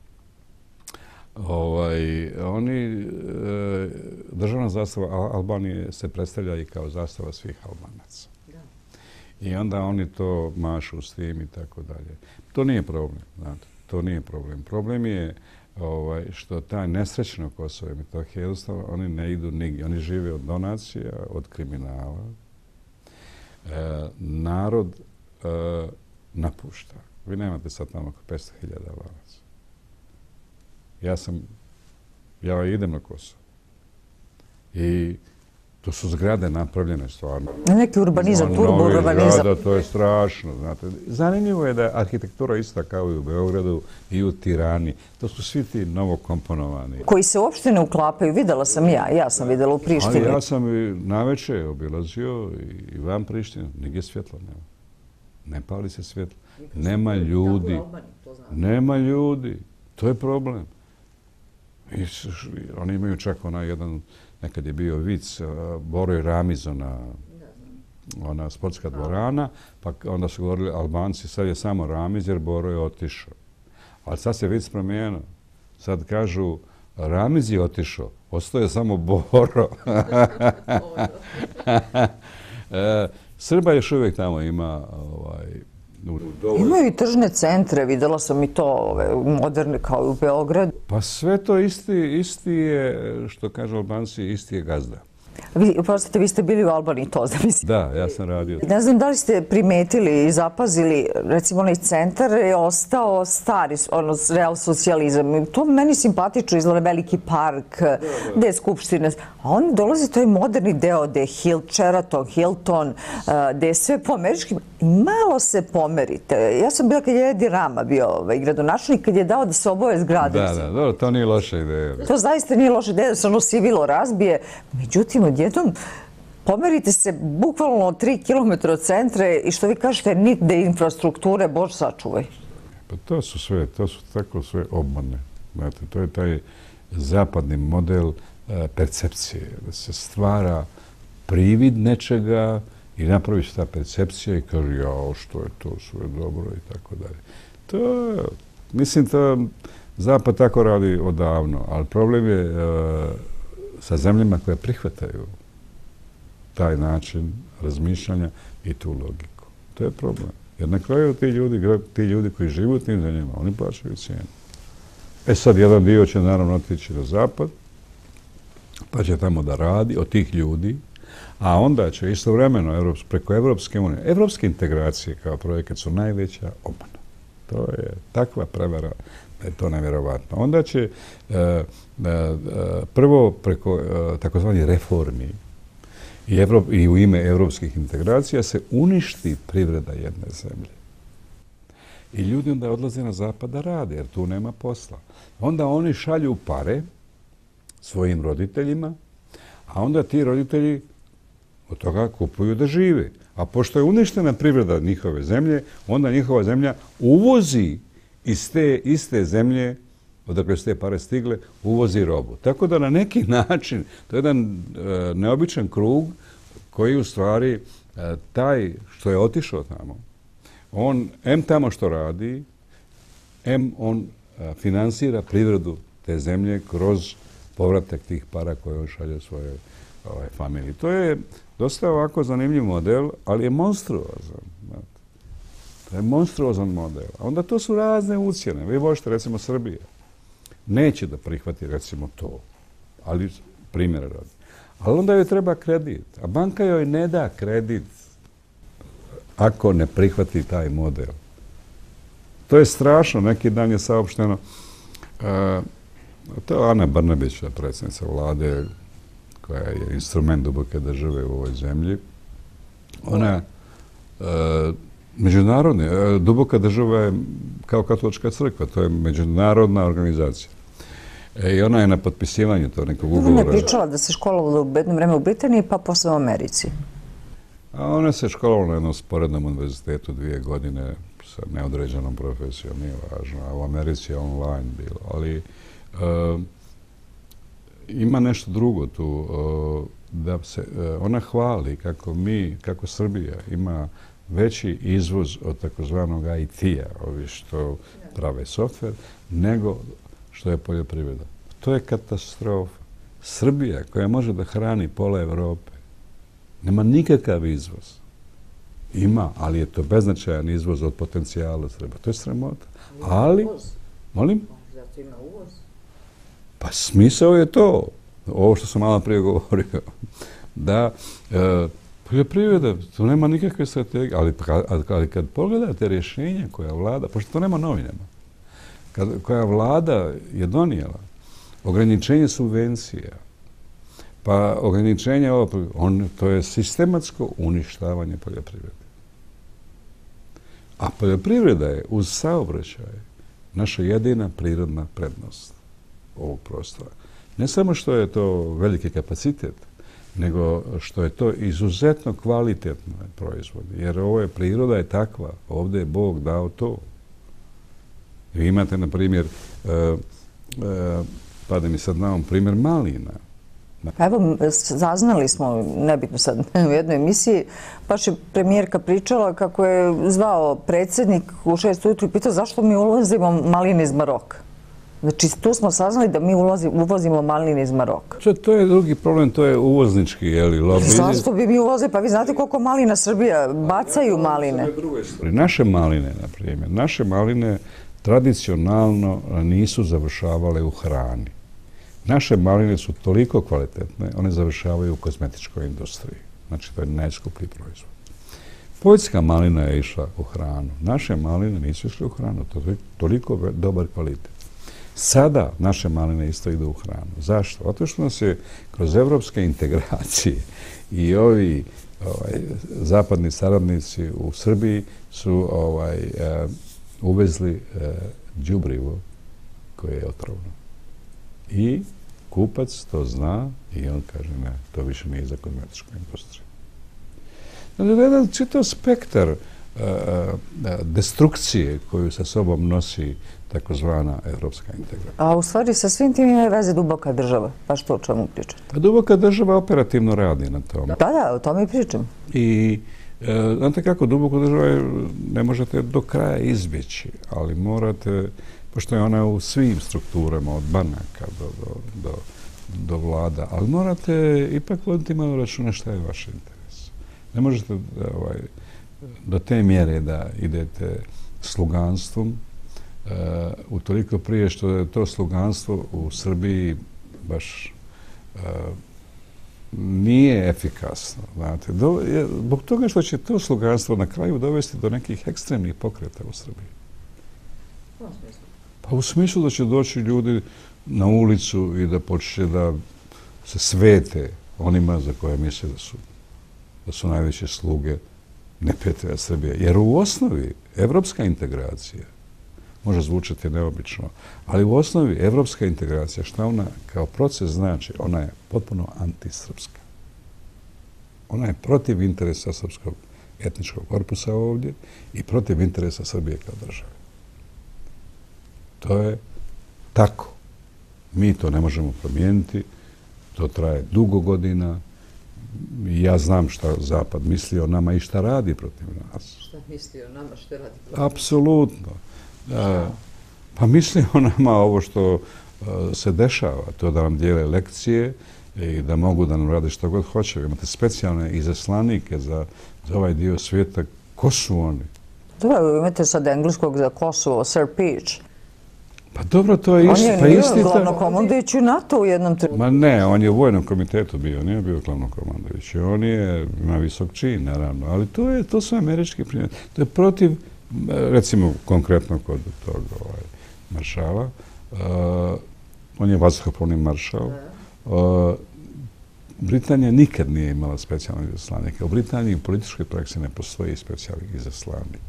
Ovaj, oni, državna zastava Albanije se predstavlja i kao zastava svih Albanaca. I onda oni to mašu s tim i tako dalje. To nije problem, znate, to nije problem. Problem je ovaj, što taj nesrećno Kosovo i Metohija, jednostavno, oni ne idu nigdje. Oni žive od donacija, od kriminala. E, narod e, napušta. Vi nemate sad tamo oko petsto hiljada Albanaca. Ja sam, ja idem na Kosovo. I to su zgrade napravljene stvarno. Neki urbanizam, turbo urbanizam. Zgrada, to je strašno. Znate. Zanimljivo je da je arhitektura ista kao i u Beogradu i u Tirani. To su svi ti novokomponovani. Koji se uopšte ne uklapaju. Videla sam ja. Ja sam videla u Prištini. Ali ja sam i naveče obilazio i van Prištine. Nigdje svjetla nema. Ne pali se svjetlo. Nema ljudi. Nema ljudi. To je problem. I oni imaju čak onaj jedan... Nekad je bio vic, Boro i Ramiz, ona, ona sportska dvorana, pa onda su govorili Albanci, sad je samo Ramiz jer Boro je otišao. Ali sad se vic promijenio. Sad kažu, Ramiz je otišao, ostao je samo Boro. Srba još uvijek tamo ima ovaj, Imaju i tržne centre, videla sam i to, ove, moderne kao i u Beogradu. Pa sve to isti, isti je, što kažu Albanci, isti je gazda. Vi, oprostite, vi ste bili u Albaniji, to zamislite. Da, ja sam radio. Ne znam da li ste primetili i zapazili, recimo onaj centar je ostao stari, ono, real socijalizam. To meni simpatično izgleda, veliki park, gde je skupštine. A on dolazi, to je moderni deo, gde je Hilt, Sheraton, Hilton, gde je sve po američkim. Malo se pomerite. Ja sam bila kad je Edi Rama bio ovaj, gradonačelnik, kad je dao da se oboje zgrade. Da, da, dobro, to nije loša ideja. To zaista nije loša ideja, da se ono sivilo razbije. Međutim, odjednom pomerite se bukvalno tri kilometra od centra i što vi kažete, nigde infrastrukture, Bož sačuvaj. Pa to su sve, to su tako sve obmane. Znate, to je taj zapadni model e, percepcije, da se stvara privid nečega i napravi se ta percepcija i kaže, jao, što je to sve dobro i tako dalje. To, mislim, to Zapad tako radi odavno, ali problem je e, sa zemljama koje prihvataju taj način razmišljanja i tu logiku. To je problem. Jer na kraju ti ljudi, ti ljudi koji žive u tim zemljama, oni plaćaju cijenu. E sad, jedan dio će naravno otići na zapad, pa će tamo da radi od tih ljudi, a onda će istovremeno preko Evropske unije, evropske integracije kao projekat su najveća obmana. To je takva prevara da je to nevjerovatno. Onda će e, e, prvo preko e, takozvani reformi i, Evrop, i u ime evropskih integracija se uništi privreda jedne zemlje. I ljudi onda odlaze na zapad da rade, jer tu nema posla. Onda oni šalju pare svojim roditeljima, a onda ti roditelji od toga kupuju da žive. A pošto je uništena privreda njihove zemlje, onda njihova zemlja uvozi iz te iste zemlje, odakle su te pare stigle, uvozi robu. Tako da na neki način, to je jedan e, neobičan krug koji u stvari e, taj što je otišao tamo, on em tamo što radi, em on e, finansira privredu te zemlje kroz povratak tih para koje on šalje svoje ovaj, familiji. To je dosta ovako zanimljiv model, ali je monstruozan. Znate. To je monstruozan model. A onda to su razne ucjene. Vi možete, recimo, Srbija neće da prihvati, recimo, to. Ali primjera radi. Ali onda joj treba kredit. A banka joj ne da kredit ako ne prihvati taj model. To je strašno. Neki dan je saopšteno. Uh, to je Ana Brnabić, predsjednica vlade, koja je instrument duboke države u ovoj zemlji. Ona uh, međunarodna, uh, duboka država je kao katolička crkva. To je međunarodna organizacija. E, I ona je na potpisivanju tog nekog ugovora. Ona je pričala da se školovala u jedno vreme u Britaniji, pa posle u Americi. A ona se školovala na jednom sporednom univerzitetu dvije godine sa neodređenom profesijom, nije važno. A u Americi je online bilo. Ali uh, ima nešto drugo tu. Uh, da se, uh, ona hvali kako mi, kako Srbija ima veći izvoz od takozvanog I T-a, ovi što prave softver, nego što je poljoprivreda. To je katastrofa. Srbija, koja može da hrani pola Evrope, nema nikakav izvoz. Ima, ali je to beznačajan izvoz od potencijala Srbije. To je sramota. Ali, molim? Zato ima uvoz. Pa smisao je to, ovo što sam malo prije govorio, da e, poljoprivreda, to nema nikakve strategije, ali, ali kad pogledate rješenja koja vlada, pošto to nema novinama, kad, koja vlada je donijela, ograničenje subvencija, pa ograničenje, on, to je sistematsko uništavanje poljoprivrede. A poljoprivreda je uz saobraćaj naša jedina prirodna prednost ovog prostora. Ne samo što je to veliki kapacitet, nego što je to izuzetno kvalitetno proizvod. Jer ovo je, priroda je takva, ovdje je Bog dao to. Vi imate, na primjer, uh, uh, pada mi sad na ovom primjer malina. Pa evo, saznali smo, nebitno sad, u jednoj emisiji, baš je premijerka pričala kako je zvao predsjednik u šest ujutru i pitao zašto mi ulazimo maline iz Maroka. Znači, tu smo saznali da mi uvozimo maline iz Maroka. To je drugi problem, to je uvoznički, jeli, lobby. Zašto bi mi uvozili? Pa vi znate koliko malina Srbija bacaju maline. Naše maline, na primjer, naše maline tradicionalno nisu završavale u hrani. Naše maline su toliko kvalitetne, one završavaju u kozmetičkoj industriji. Znači, to je najskuplji proizvod. Poljska malina je išla u hranu. Naše maline nisu išle u hranu. To je toliko dobar kvalitet. Sada naše maline isto idu u hranu. Zašto? Zato što nas je kroz evropske integracije i ovi ovaj, zapadni saradnici u Srbiji su ovaj, uh, uvezli uh, đubrivo koje je otrovno. I kupac to zna i on kaže ne, to više nije za kozmetičku industriju. Znači, jedan čitav spektar uh, destrukcije koju sa sobom nosi takozvana evropska integracija. A u stvari sa svim tim ima veze duboka država. Pa što o čemu pričate? A duboka država operativno radi na tome. Da, da, o tome i pričam. I e, znate kako, duboku država ne možete do kraja izbjeći, ali morate, pošto je ona u svim strukturama, od banaka do, do, do, do vlada, ali morate ipak voditi malo računa šta je vaš interes. Ne možete ovaj, do te mjere da idete sluganstvom, Uh, utoliko prije što je to sluganstvo u Srbiji baš uh, nije efikasno. Znate. Do, je, zbog toga što će to sluganstvo na kraju dovesti do nekih ekstremnih pokreta u Srbiji. U smislu? Pa u smislu da će doći ljudi na ulicu i da počne da se svete onima za koje misle da su, da su najveće sluge neprijatelja Srbije. Jer u osnovi evropska integracija može zvučati neobično, ali u osnovi evropska integracija, šta ona kao proces znači, ona je potpuno antisrpska. Ona je protiv interesa srpskog etničkog korpusa ovdje i protiv interesa Srbije kao države. To je tako. Mi to ne možemo promijeniti, to traje dugo godina. Ja znam šta Zapad misli o nama i šta radi protiv nas. Šta misli o nama, šta radi protiv nas? Apsolutno. Da, pa misli o nama ovo što uh, se dešava, to da nam dijele lekcije i da mogu da nam rade što god hoće. Imate specijalne izaslanike za, za ovaj dio svijeta. Ko su oni? Dobro, imate sad engleskog za Kosovo, Sir Peach. Pa dobro, to je isti. On je pa glavnokomandujuć u NATO u jednom trenutku. Ma ne, on je u vojnom komitetu bio, nije bio glavnokomandujuć. On je, ima visok čin, naravno, ali to, je, to su američki primjer. To je protiv, recimo konkretno kod tog ovaj, maršala, uh, on je vazduhoplovni maršal. Uh, Britanija nikad nije imala specijalnog izaslanika. U Britaniji u političkoj praksi ne postoji specijalni izaslanik.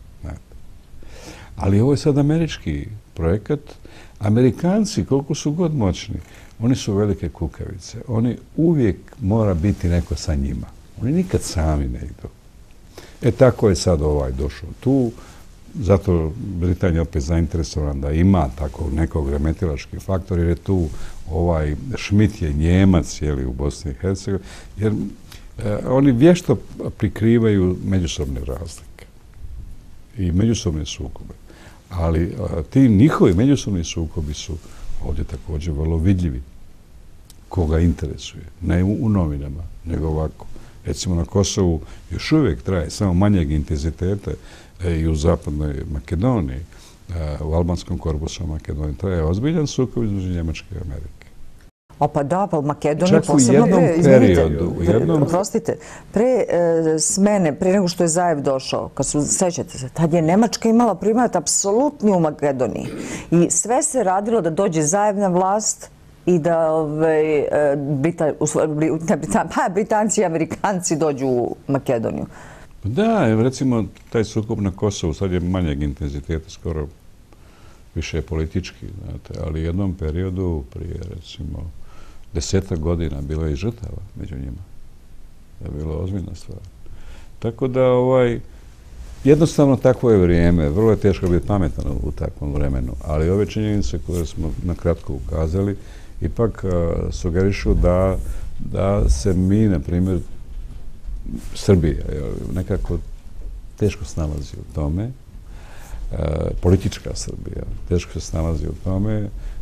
Ali ovo je sad američki projekat. Amerikanci, koliko su god moćni, oni su velike kukavice. Oni uvijek mora biti neko sa njima. Oni nikad sami ne idu. E tako je sad ovaj došao tu. Zato Britanija opet zainteresovana da ima tako nekog remetilački faktor, jer je tu ovaj Schmidt je Njemac, jeli, u Bosni i Hercegovini, jer eh, oni vješto prikrivaju međusobne razlike i međusobne sukobe. Ali a, ti njihovi međusobni sukobi su ovdje također vrlo vidljivi. Koga interesuje. Ne u, u novinama, nego ovako. Recimo na Kosovu još uvijek traje samo manjeg intenziteta e, i u zapadnoj Makedoniji, e, u albanskom korpusu Makedoniji traje ozbiljan sukob između Njemačke i Amerike. O pa da, pa u Makedoniji čak u jednom pre, periodu. Pre, jednom... Prostite, pre e, smene, pre nego što je Zajev došao, kad su, sećate se, tad je Nemačka imala primat apsolutni u Makedoniji. I sve se radilo da dođe Zajev na vlast i da ove, Brita, Britan, pa, Britanci i Amerikanci dođu u Makedoniju. Da, recimo taj sukob na Kosovu sad je manjeg intenziteta, skoro više politički, znate, ali u jednom periodu prije, recimo, desetak godina bilo je i žrtava među njima. Da je bilo ozbiljna stvar. Tako da, ovaj, jednostavno takvo je vrijeme. Vrlo je teško biti pametan u takvom vremenu, ali ove činjenice koje smo nakratko ukazali ipak uh, sugerišu da, da se mi, na primjer, Srbija nekako teško snalazi u tome, e, politička Srbija teško se snalazi u tome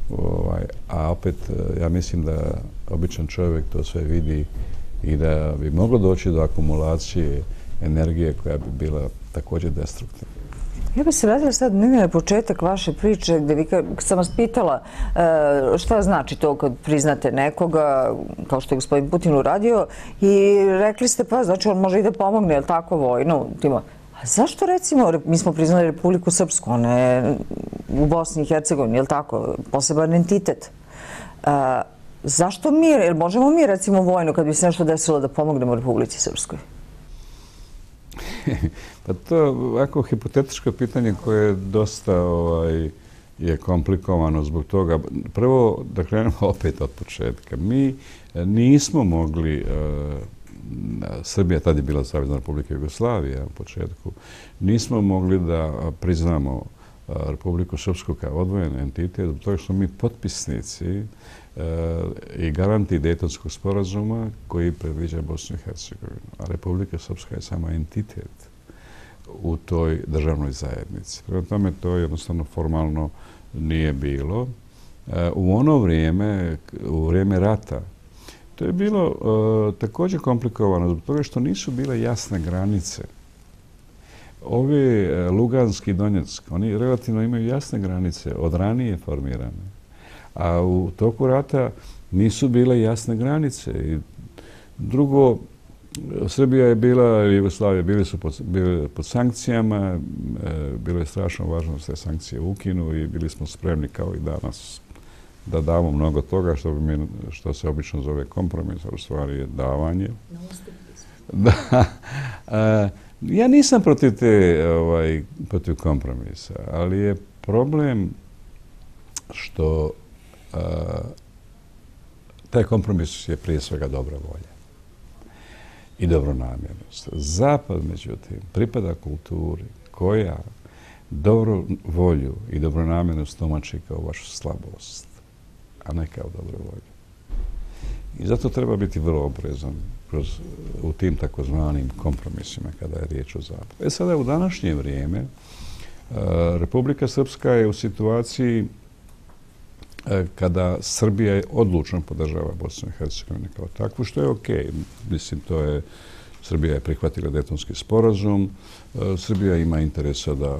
A opet, ja mislim da običan čovjek to sve vidi i da bi moglo doći do akumulacije energije koja bi bila također destruktivna. Ja bih se vratila sad na početak vaše priče gdje vi sam vas pitala šta znači to kad priznate nekoga, kao što je gospodin Putin uradio, i rekli ste pa znači on može i da pomogne, jel tako, vojnu. A zašto recimo, mi smo priznali Republiku Srpsku, ona je u Bosni i Hercegovini, jel tako, poseban entitet. Zašto mi, jer možemo mi recimo vojno kad bi se nešto desilo da pomognemo Republici Srpskoj? Pa to je ovako hipotetičko pitanje koje je dosta je komplikovano zbog toga. Prvo, da krenemo opet od početka. Mi nismo mogli, Srbija tad je bila Savezna Republika Jugoslavija u početku, nismo mogli da priznamo Republiku Srpsku kao odvojen entitet, zbog toga što smo mi potpisnici i garanti Dejtonskog sporazuma koji predviđa Bosnu i Hercegovinu. A Republika Srpska je samo entitet u toj državnoj zajednici. Prema tome to jednostavno formalno nije bilo. U ono vrijeme, u vrijeme rata, to je bilo također komplikovano zbog toga što nisu bile jasne granice. Ovi Luganski i Donjeck, oni relativno imaju jasne granice, od ranije formirane. A u toku rata nisu bile jasne granice. I drugo, Srbija je bila, Jugoslavija, bili su pod, bili pod sankcijama, bilo je strašno važno da se sankcije ukinu i bili smo spremni kao i danas da damo mnogo toga što, bi mi, što se obično zove kompromis, a u stvari je davanje. Da. A, ja nisam protiv te, ovaj, protiv kompromisa, ali je problem što a, taj kompromis je prije svega dobra volja i dobronamjernost. Zapad, međutim, pripada kulturi koja dobru volju i dobronamjernost tumači kao vašu slabost, a ne kao dobru volju. I zato treba biti vrlo oprezan kroz, u tim takozvanim kompromisima kada je riječ o Zapadu. E sada, u današnje vrijeme, Republika Srpska je u situaciji kada Srbija odlučno podržava Bosnu i Hercegovinu kao takvu, što je okej. Mislim, to je, Srbija je prihvatila Dejtonski sporazum, Srbija ima interesa da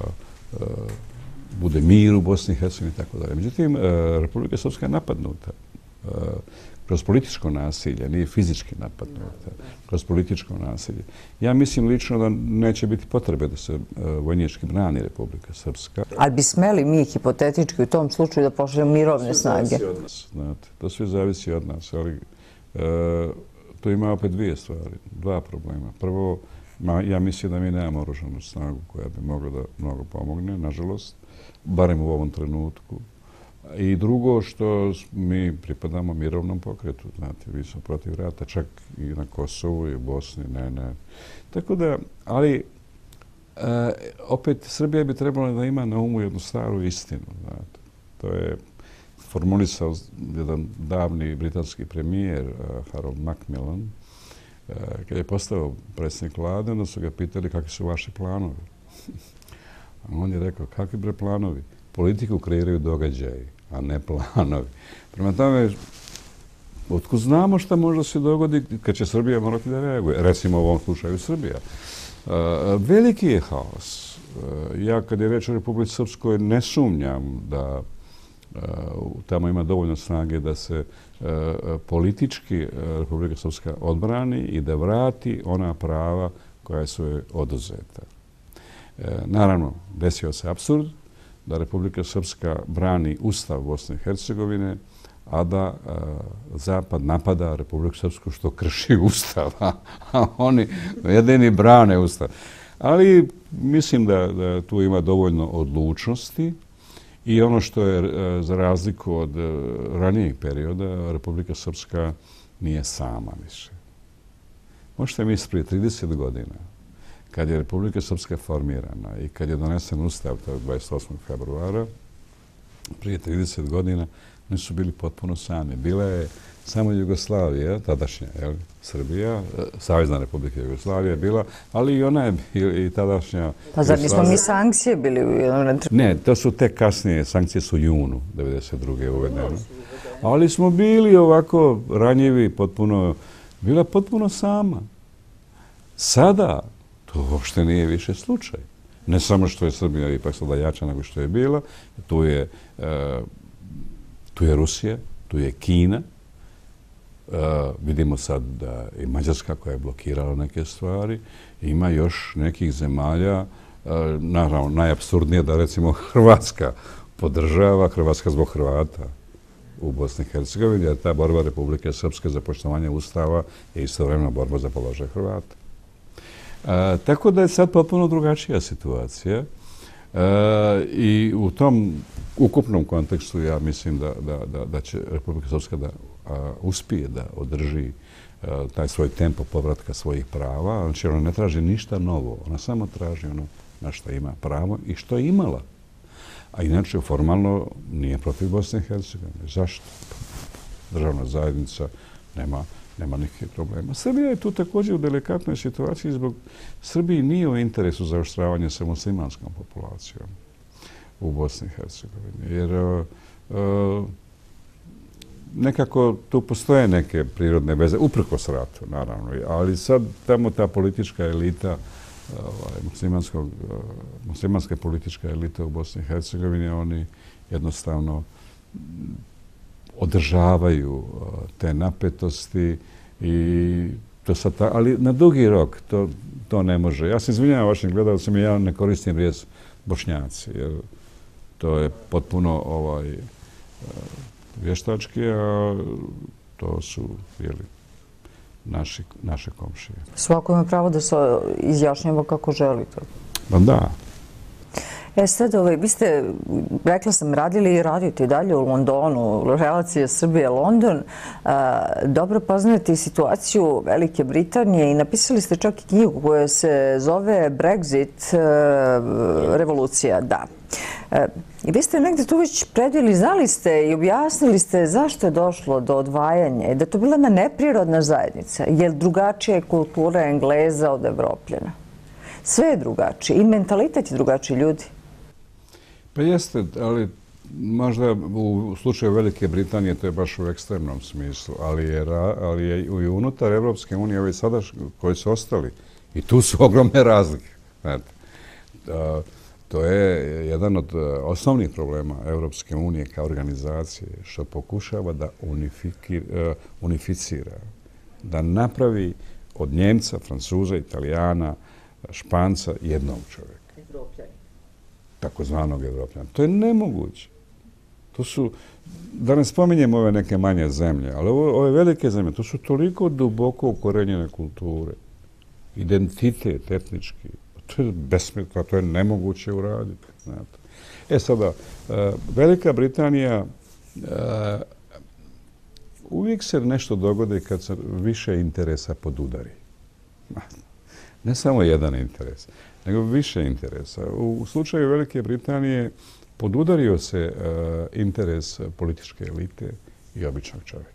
bude mir u Bosni i Hercegovini i tako dalje. Međutim, Republika Srpska je napadnuta kroz političko nasilje, nije fizički napadnuta, kroz političko nasilje. Ja mislim lično da neće biti potrebe da se vojnički brani Republika Srpska. Ali bi smeli mi hipotetički u tom slučaju da pošaljemo mirovne snage? To sve zavisi od nas, znate. To sve zavisi od nas, ali to ima opet dvije stvari, dva problema. Prvo, ja mislim da mi nemamo oružanu snagu koja bi mogla da mnogo pomogne, nažalost, barem u ovom trenutku. I drugo, što mi pripadamo mirovnom pokretu, znate, mi smo protiv rata, čak i na Kosovu i u Bosni, ne, ne. Tako da, ali e, opet Srbija bi trebala da ima na umu jednu staru istinu, znate. To je formulisao jedan davni britanski premijer, Harold Macmillan, e, kad je postao predsjednik vlade, onda su ga pitali kakvi su vaši planovi. A on je rekao, kakvi bre planovi? Politiku kreiraju događaji, a ne planovi. Prema tome, otkud znamo šta možda se dogodi kad će Srbija morati da reaguje? Recimo u ovom slučaju Srbija. Uh, veliki je haos. Uh, ja kad je reč o Republici Srpskoj ne sumnjam da uh, tamo ima dovoljno snage da se uh, politički uh, Republika Srpska odbrani i da vrati ona prava koja su joj oduzeta. Uh, naravno, desio se apsurd da Republika Srpska brani Ustav Bosne i Hercegovine, a da a, Zapad napada Republiku Srpsku što krši Ustav, a oni jedini brane Ustav. Ali mislim da, da tu ima dovoljno odlučnosti i ono što je a, za razliku od a, ranijeg perioda, Republika Srpska nije sama više. Možete misliti prije trideset godina, kad je Republika Srpska formirana i kad je donesen ustav dvadeset osmog februara, prije trideset godina, Oni su bili potpuno sami. Bila je samo Jugoslavija, tadašnja, jel, Srbija, Savezna Republika Jugoslavija je bila, ali i ona je i tadašnja... Pa zar nismo mi sankcije bili? Ne, to su tek kasnije, sankcije su u junu devedeset druge uvedene. Ali smo bili ovako ranjivi, potpuno, bila potpuno sama. Sada to uopšte nije više slučaj. Ne samo što je Srbija ipak sada jača nego što je bila, tu je, e, tu je Rusija, tu je Kina. E, vidimo sad da i Mađarska koja je blokirala neke stvari. Ima još nekih zemalja, e, naravno najapsurdnije da recimo Hrvatska podržava, Hrvatska zbog Hrvata u Bosni i Hercegovini, jer ta borba Republike Srpske za poštovanje Ustava je istovremeno borba za položaj Hrvata. E, tako da je sad potpuno drugačija situacija e, i u tom ukupnom kontekstu ja mislim da, da, da, da će Republika Srpska da a, uspije da održi a, taj svoj tempo povratka svojih prava. Znači ona ne traži ništa novo, ona samo traži ono na što ima pravo i što je imala. A inače formalno nije protiv Bosne i Hercegovine. Zašto? Državna zajednica nema Nema nikakvih problema. Srbija je tu također u delikatnoj situaciji zbog Srbiji nije u interesu za oštravanje sa muslimanskom populacijom u Bosni i Hercegovini. Jer uh, nekako tu postoje neke prirodne veze, uprkos ratu, naravno. Ali sad tamo ta politička elita, ovaj, muslimanskog, uh, muslimanska politička elita u Bosni i Hercegovini, oni jednostavno održavaju te napetosti i to sad ta, ali na dugi rok to, to ne može. Ja se izvinjavam vašim gledalcima, ja ne koristim riječ Bošnjaci, jer to je potpuno ovaj, vještački, a to su jeli, naši, naše komšije. Svako ima pravo da se izjašnjava kako želi to. Pa da. E sad, ovaj, vi ste, rekla sam, radili i radite i dalje u Londonu, relacije Srbije-London. Dobro poznajete situaciju Velike Britanije i napisali ste čak i knjigu koja se zove Brexit revolucija. Da. I vi ste negdje tu već predvidjeli, znali ste i objasnili ste zašto je došlo do odvajanja i da je to bila jedna neprirodna zajednica, jer drugačija je kultura Engleza od Evropljana. Sve je drugačije i mentalitet je drugačiji, ljudi. Pa jeste, ali možda u slučaju Velike Britanije to je baš u ekstremnom smislu, ali je, ali je i unutar Evropske unije ovi sada koji su ostali i tu su ogromne razlike. Znate, to je jedan od osnovnih problema Evropske unije kao organizacije, što pokušava da unificira, da napravi od Njemca, Francuza, Italijana, Španca jednog čovjeka. Takozvanog Evropljana. To je nemoguće. To su, da ne spominjem ove neke manje zemlje, ali ovo, ove velike zemlje, to su toliko duboko ukorenjene kulture, identitet etnički. To je besmetno, to je nemoguće uraditi. Znate. E sada, Velika Britanija, uvijek se nešto dogodi kad se više interesa podudari. Ne samo jedan interes, nego više interesa. U slučaju Velike Britanije podudario se uh, interes političke elite i običnog čovjeka.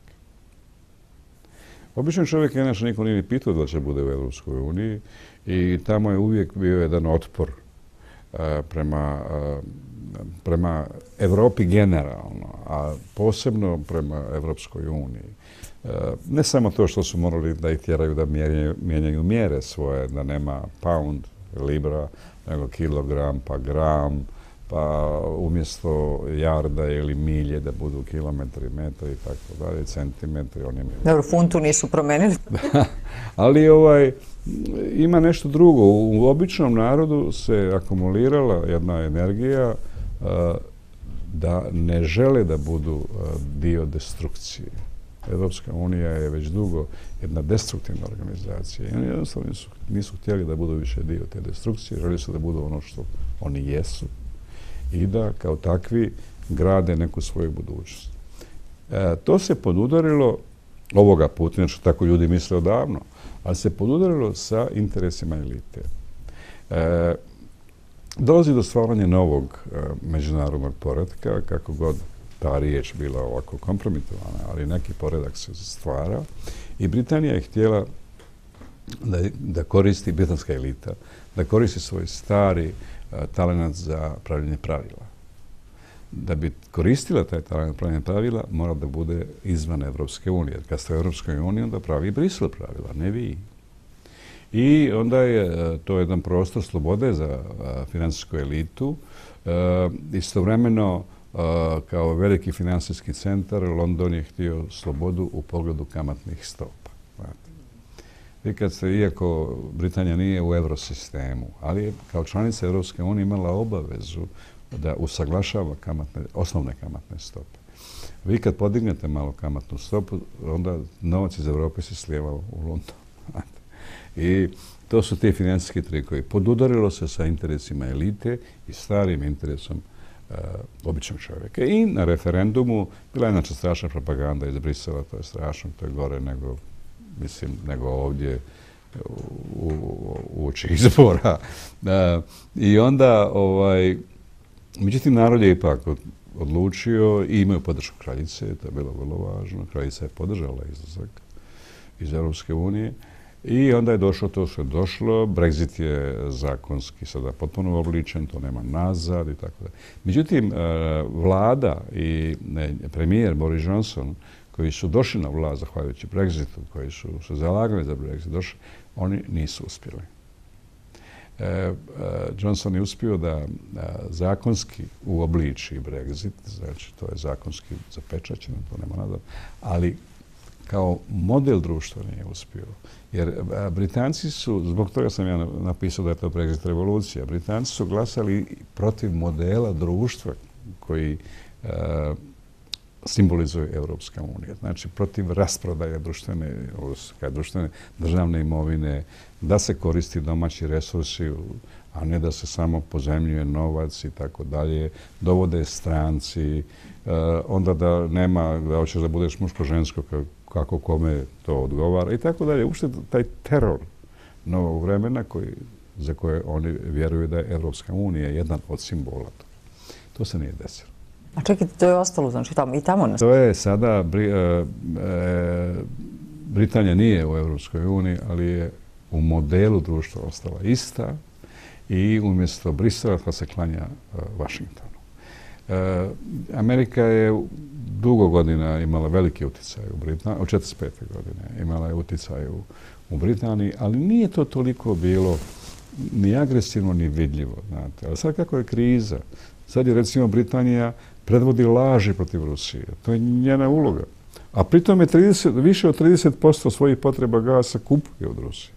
Običan čovjek je inače niko nije pitao da će bude u Evropskoj uniji i tamo je uvijek bio jedan otpor uh, prema, uh, prema Evropi generalno, a posebno prema Evropskoj uniji. Ne samo to što su morali da ih tjeraju da mijenjaju, mijenjaju mjere svoje, da nema pound, libra, nego kilogram, pa gram, pa umjesto jarda ili milje da budu kilometri, metri i tako dalje, centimetri. Oni Dobro, funtu nisu promenili. Ali ovaj, ima nešto drugo. U običnom narodu se akumulirala jedna energija uh, da ne žele da budu uh, dio destrukcije. Evropska unija je već dugo jedna destruktivna organizacija. I oni jednostavno nisu, nisu htjeli da budu više dio te destrukcije, želi su da budu ono što oni jesu i da kao takvi grade neku svoju budućnost. E, to se podudarilo ovoga puta, znači tako ljudi misle odavno, ali se podudarilo sa interesima elite. E, dolazi do stvaranja novog e, međunarodnog poretka, kako god ta riječ bila ovako kompromitovana, ali neki poredak se stvara. I Britanija je htjela da, da koristi, britanska elita, da koristi svoj stari uh, talent za pravljenje pravila. Da bi koristila taj talent pravljenja pravila, mora da bude izvan Evropske unije. Kad ste u Evropskoj uniji, onda pravi Brisel pravila, ne vi. I onda je to jedan prostor slobode za financijsku elitu. E, istovremeno, e, kao veliki financijski centar, London je htio slobodu u pogledu kamatnih stopa. Znate. Vi kad ste, iako Britanija nije u eurosistemu, ali je kao članica Evropske unije imala obavezu da usaglašava kamatne, osnovne kamatne stope. Vi kad podignete malo kamatnu stopu, onda novac iz Evrope se slijeva u London. I to su ti financijski trikovi. Podudarilo se sa interesima elite i starim interesom uh, običnog čovjeka. I na referendumu bila je inače strašna propaganda iz Brisela, to je strašno, to je gore nego, mislim, nego ovdje u, u oči izbora. Uh, I onda, ovaj, međutim, narod je ipak odlučio i imaju podršku kraljice, to je bilo vrlo važno. Kraljica je podržala izlazak iz Europske unije. I onda je došlo to što je došlo. Brexit je zakonski sada potpuno obličen, to nema nazad i tako da. Međutim, vlada i premijer Boris Johnson, koji su došli na vlast zahvaljujući Brexitu, koji su se zalagali za Brexit, došli, oni nisu uspjeli. Johnson je uspio da zakonski uobliči Brexit, znači to je zakonski zapečaćeno, to nema nazad, ali kao model društva nije uspio. Jer Britanci su, zbog toga sam ja napisao da je to Brexit revolucija, Britanci su glasali protiv modela društva koji uh, simbolizuje Europska unija. Znači, protiv rasprodaje društvene, društvene državne imovine, da se koristi domaći resursi, a ne da se samo pozemljuje novac i tako dalje, dovode stranci, uh, onda da nema, da hoćeš da budeš muško-žensko kako kome to odgovara i tako dalje. Uopšte taj teror novog vremena koji, za koje oni vjeruju da je Evropska unija jedan od simbola. To se nije desilo. A čekajte, to je ostalo, znači tamo i tamo nas... To je sada, Bri, e, e, Britanija nije u Evropskoj uniji, ali je u modelu društva ostala ista i umjesto Brisela pa se klanja uh, Washingtonu. Uh, Amerika je dugo godina imala veliki utjecaj u Britaniji, od četrdeset pete godine imala je utjecaj u, u Britaniji, ali nije to toliko bilo ni agresivno, ni vidljivo. Znate. Ali sad kako je kriza, sad je recimo Britanija predvodi laži protiv Rusije. To je njena uloga. A pritom je trideset, više od trideset posto svojih potreba gasa kupuje od Rusije.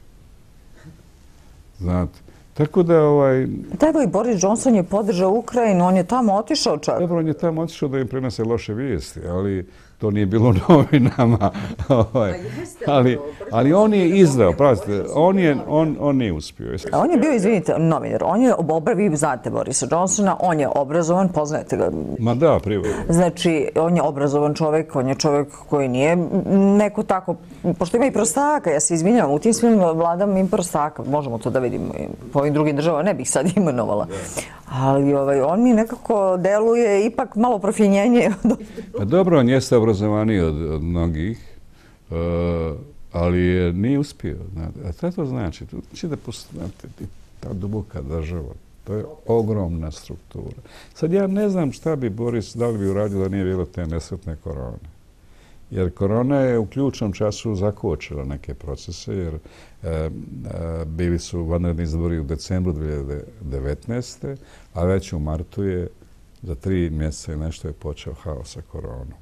Znate. Tako da ovaj... Tako i Boris Johnson je podržao Ukrajinu, on je tamo otišao čak. Dobro, on je tamo otišao da im prenose loše vijesti, ali to nije bilo u novinama. ovaj. ali, ali on je izdao, prazite, on, je, on, on nije uspio. On je bio, izvinite, novinar, on je obra, vi znate Borisa Johnsona, on je obrazovan, poznajete ga. Ma da, privatno. Znači, on je obrazovan čovjek, on je čovjek koji nije neko tako, pošto ima i prostaka, ja se izvinjavam, u tim svim vladama im prostaka, možemo to da vidimo po ovim drugim državama, ne bih sad imenovala. Ali ovaj, on mi nekako deluje ipak malo profinjenje. Pa dobro, on jeste obrazovaniji od, od mnogih, uh, ali je, nije uspio. A šta to znači? To znači da poznate ta duboka država. To je ogromna struktura. Sad ja ne znam šta bi Boris, da li bi uradio da nije bilo te nesretne korone. Jer korona je u ključnom času zakočila neke procese, jer e, e, bili su vanredni izbori u decembru dvije hiljade devetnaeste. a već u martu je za tri mjeseca i nešto je počeo haos sa koronom.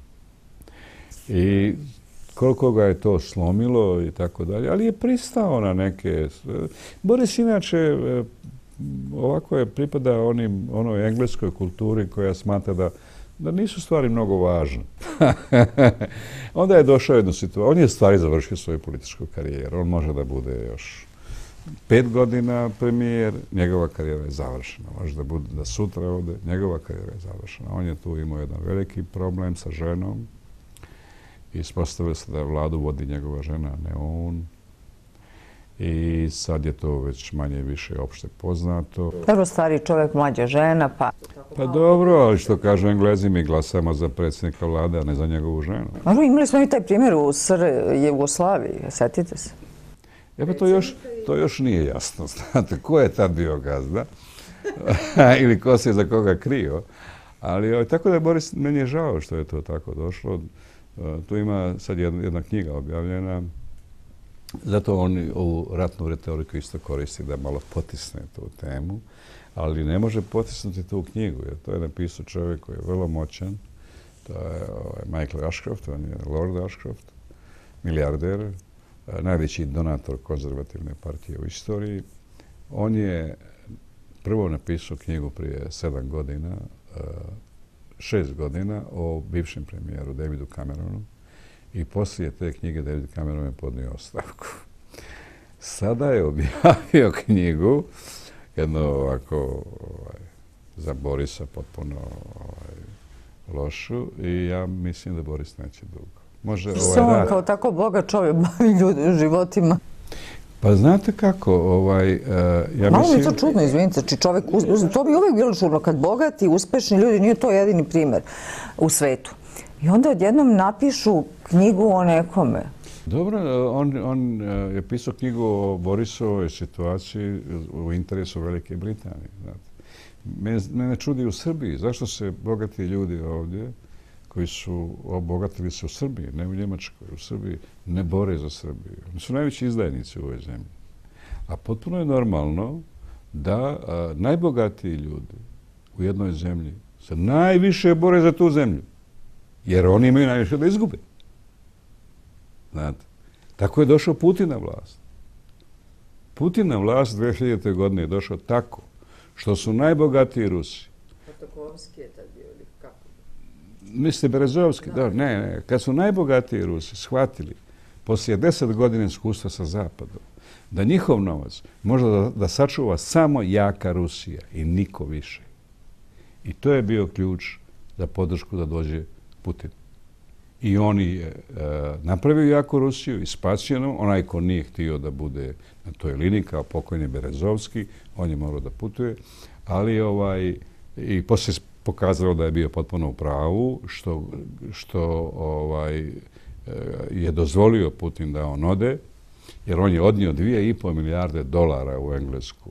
I koliko ga je to slomilo i tako dalje, ali je pristao na neke... Boris inače ovako je pripada onim, onoj engleskoj kulturi koja smatra da da nisu stvari mnogo važne. Onda je došao jednu situaciju. On je stvari završio svoju političku karijeru. On može da bude još pet godina premijer. Njegova karijera je završena. Može da bude da sutra ode. Njegova karijera je završena. On je tu imao jedan veliki problem sa ženom. Ispostavilo se da vladu vodi njegova žena, a ne on. i sad je to već manje više opšte poznato. Prvo stari čovjek, mlađa žena, pa... Pa dobro, ali što kažu Englezi, mi glasamo za predsjednika vlade, a ne za njegovu ženu. Možda imali smo i taj primjer u S R Jugoslaviji, sjetite se. E pa to još, to još nije jasno, znate, ko je tad bio gazda ili ko se za koga krio. Ali tako da je Boris, meni je žao što je to tako došlo. Tu ima sad jedna, jedna knjiga objavljena. Zato on ovu ratnu retoriku isto koristi da malo potisne tu temu. Ali ne može potisnuti tu knjigu, jer to je napisao čovjek koji je vrlo moćan. To je ovaj, Michael Ashcroft, on je Lord Ashcroft, milijarder, najveći donator konzervativne partije u istoriji. On je prvo napisao knjigu prije sedam godina, šest godina o bivšem premijeru Davidu Cameronu i poslije te knjige David Cameron je podnio ostavku. Sada je objavio knjigu, jedno ovako ovaj, za Borisa potpuno ovaj, lošu i ja mislim da Boris neće dugo. Može ovaj on kao tako boga čovjek bavi ljudi životima. Pa znate kako, ovaj, uh, ja Malo mislim... mi je to čudno, izvinite, znači čovjek, to bi uvijek bilo čudno, kad bogati, uspešni ljudi, nije to jedini primjer u svetu. I onda odjednom napišu knjigu o nekome. Dobro, on, on je pisao knjigu o Borisovoj situaciji u interesu Velike Britanije. Mene, mene čudi u Srbiji, zašto se bogati ljudi ovdje, koji su obogatili se u Srbiji, ne u Njemačkoj, u Srbiji, ne bore za Srbiju. Oni su najveći izdajnici u ovoj zemlji. A potpuno je normalno da a, najbogatiji ljudi u jednoj zemlji se najviše bore za tu zemlju. Jer oni imaju najviše da izgube. Znate, tako je došao Putin na vlast. Putin na vlast dvije hiljadite. godine je došao tako što su najbogatiji Rusi. Tokovski je tad bio ili kako? Mislite Berezovski? Da, ne, ne. Kad su najbogatiji Rusi shvatili poslije deset godina iskustva sa Zapadom da njihov novac može da, da sačuva samo jaka Rusija i niko više. I to je bio ključ za podršku da dođe Putin. I on je e, napravio jaku Rusiju i spasio nam. Onaj ko nije htio da bude na toj liniji kao pokojni Berezovski, on je morao da putuje. Ali ovaj, i poslije pokazalo da je bio potpuno u pravu, što, što ovaj, je dozvolio Putin da on ode, jer on je odnio dvije i pol milijarde dolara u Englesku.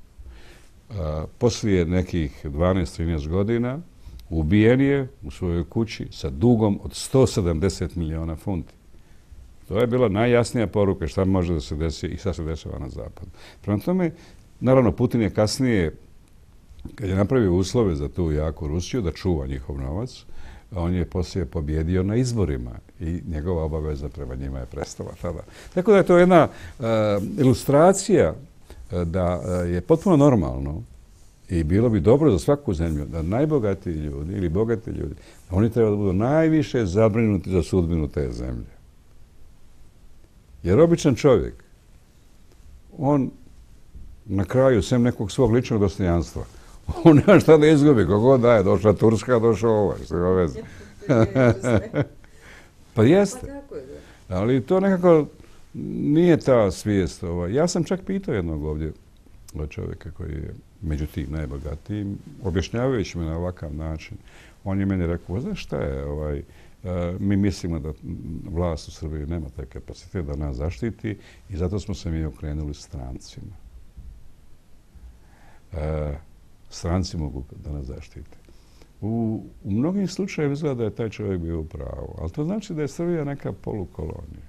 A, poslije nekih dvanaest trinaest godina ubijen je u svojoj kući sa dugom od sto sedamdeset miliona funti. To je bila najjasnija poruka šta može da se desi i šta se dešava na zapadu. Prema tome, naravno, Putin je kasnije, kad je napravio uslove za tu jaku Rusiju, da čuva njihov novac, on je poslije pobjedio na izborima i njegova obaveza prema njima je prestala tada. Tako da je to jedna uh, ilustracija uh, da uh, je potpuno normalno i bilo bi dobro za svaku zemlju da najbogatiji ljudi ili bogati ljudi, oni treba da budu najviše zabrinuti za sudbinu te zemlje. Jer običan čovjek, on na kraju, sem nekog svog ličnog dostojanstva, on nema šta da izgubi, kako daje, došla Turska, došao ovaj, što je veze. Pa jeste. Ali to nekako nije ta svijest. Ovaj. Ja sam čak pitao jednog ovdje čovjeka koji je među tim najbogatijim, objašnjavajući me na ovakav način. On je meni rekao, znaš šta je, ovaj, mi mislimo da vlast u Srbiji nema taj kapacitet da nas zaštiti i zato smo se mi okrenuli strancima. E, stranci mogu da nas zaštite. U, u mnogim slučajevima izgleda da je taj čovjek bio u pravu, ali to znači da je Srbija neka polukolonija.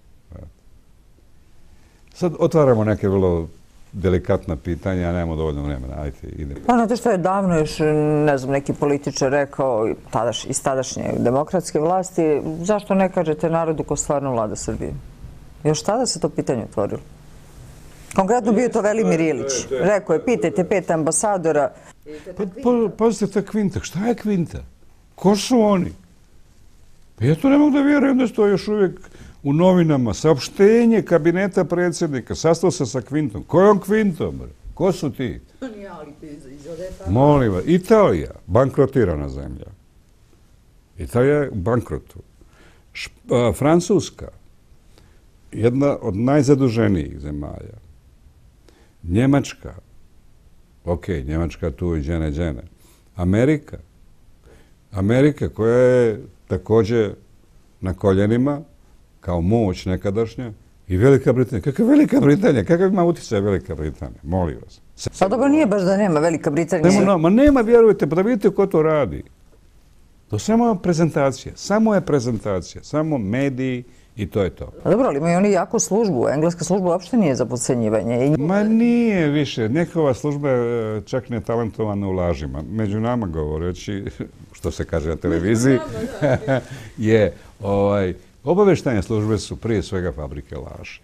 Sad otvaramo neke vrlo delikatna pitanja, a nemamo dovoljno vremena. Ajde, idemo. Pa znate što je davno još, ne znam, neki političar rekao tadaš, iz tadašnje demokratske vlasti, zašto ne kažete narodu ko stvarno vlada Srbije? Još tada se to pitanje otvorilo. Konkretno bio to Velimir Ilić. Rekao je, pitajte pet ambasadora. Pa, pa, pazite ta kvinta. Šta je kvinta? Ko su oni? Pa ja to ne mogu da vjerujem da je to još uvijek u novinama. Saopštenje kabineta predsjednika. Sastao se sa kvintom. Kojom kvintom? Ko su ti? Molim vas. Italija. Bankrotirana zemlja. Italija je u bankrotu. Šp- a, Francuska. jedna od najzaduženijih zemalja. Njemačka, ok, Njemačka tu i džene, džene. Amerika, Amerika koja je također na koljenima, kao moć nekadašnja, i Velika Britanija. Kakva je Velika Britanija? Kakav ima utjecaj Velika Britanija? Molim vas. Pa dobro, nije baš da nema Velika Britanija. Nema, ma nema, vjerujte, pa da vidite ko to radi. To je samo prezentacija. Samo je prezentacija. Samo mediji i to je to. Pa dobro, ali imaju oni jaku službu. Engleska služba uopšte nije za podcenjivanje. Ma nije više. Njihova služba je čak ne talentovana u lažima. Među nama govoreći, što se kaže na televiziji, je ovaj, obavještajne službe su prije svega fabrike laži.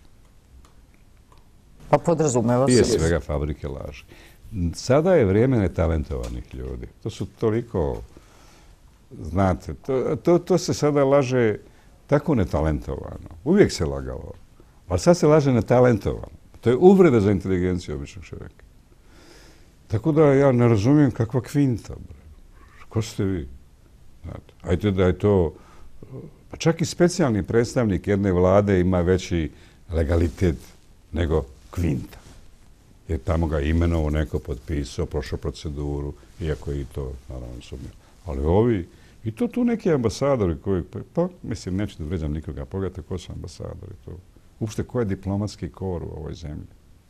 Pa podrazumeva se. Prije svega fabrike laži. Sada je vrijeme netalentovanih ljudi. To su toliko, znate, to, to, to se sada laže tako netalentovano. Uvijek se lagalo. Ali sad se laže netalentovano. To je uvreda za inteligenciju običnog čovjeka. Tako da ja ne razumijem kakva kvinta. Bre. Ko ste vi? Znate, ajde da je to... Pa čak i specijalni predstavnik jedne vlade ima veći legalitet nego kvinta. Jer tamo ga imenovao neko, potpisao, prošao proceduru, iako je i to, naravno, sumnio. Ali ovi, i to tu neki ambasadori koji, pa, mislim, neću da vređam nikoga, pogledajte ko su ambasadori to. Uopšte, ko je diplomatski kor u ovoj zemlji?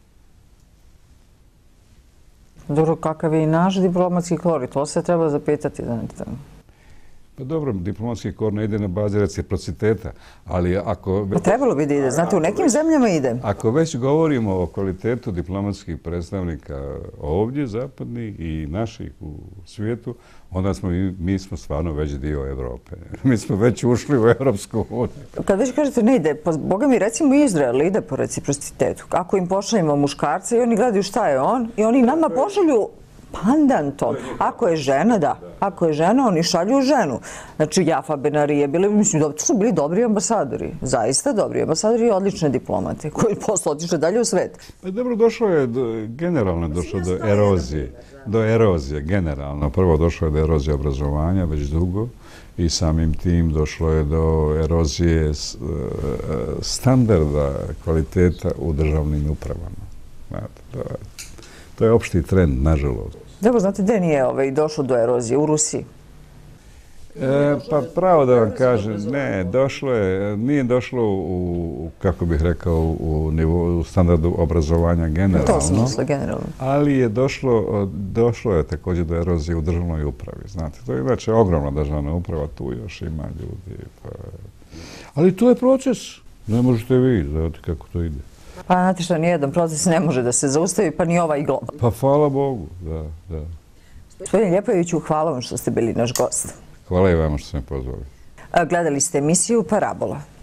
Dobro, kakav je i naš diplomatski kor, i to se treba zapitati. Znate. Pa dobro, diplomatski kor ne ide na bazi reciprociteta, ali ako... Pa trebalo bi da ide, znate, u nekim zemljama ide. Ako već govorimo o kvalitetu diplomatskih predstavnika ovdje, zapadnih i naših u svijetu, onda smo mi, mi smo stvarno već dio Evrope. Mi smo već ušli u Evropsku uniju. Kad već kažete ne ide, pa boga mi recimo Izrael ide po reciprocitetu. Ako im pošaljemo muškarca i oni gledaju šta je on i oni nama pošalju pandantom. Ako je žena, da. Ako je žena, oni šalju ženu. Znači, Jafa Benarije, bili, mislim, to su bili dobri ambasadori. Zaista dobri ambasadori i odlične diplomate koji posle otišle dalje u svet. Pa dobro, došlo je, do, generalno došlo do erozije. Do erozije, generalno. Prvo došlo je do erozije obrazovanja, već dugo. I samim tim došlo je do erozije standarda kvaliteta u državnim upravama. Znate, to je, to je opšti trend, nažalost. Dobro, znate gdje nije ovaj, došlo do erozije? U Rusiji? E, pa pravo da vam kažem, ne, došlo je, nije došlo u, kako bih rekao, u, nivo, u standardu obrazovanja generalno. To sam mislila generalno. Ali je došlo, došlo je također do erozije u državnoj upravi, znate. To je inače ogromna državna uprava, tu još ima ljudi. Pa... Ali to je proces, ne možete vi, znate kako to ide. Pa znate što, nijedan proces ne može da se zaustavi, pa ni ovaj globalno. Pa hvala Bogu, da, da. Gospodin Ljepojeviću, hvala vam što ste bili naš gost. Hvala i vama što ste me pozvali. Gledali ste emisiju Parabola.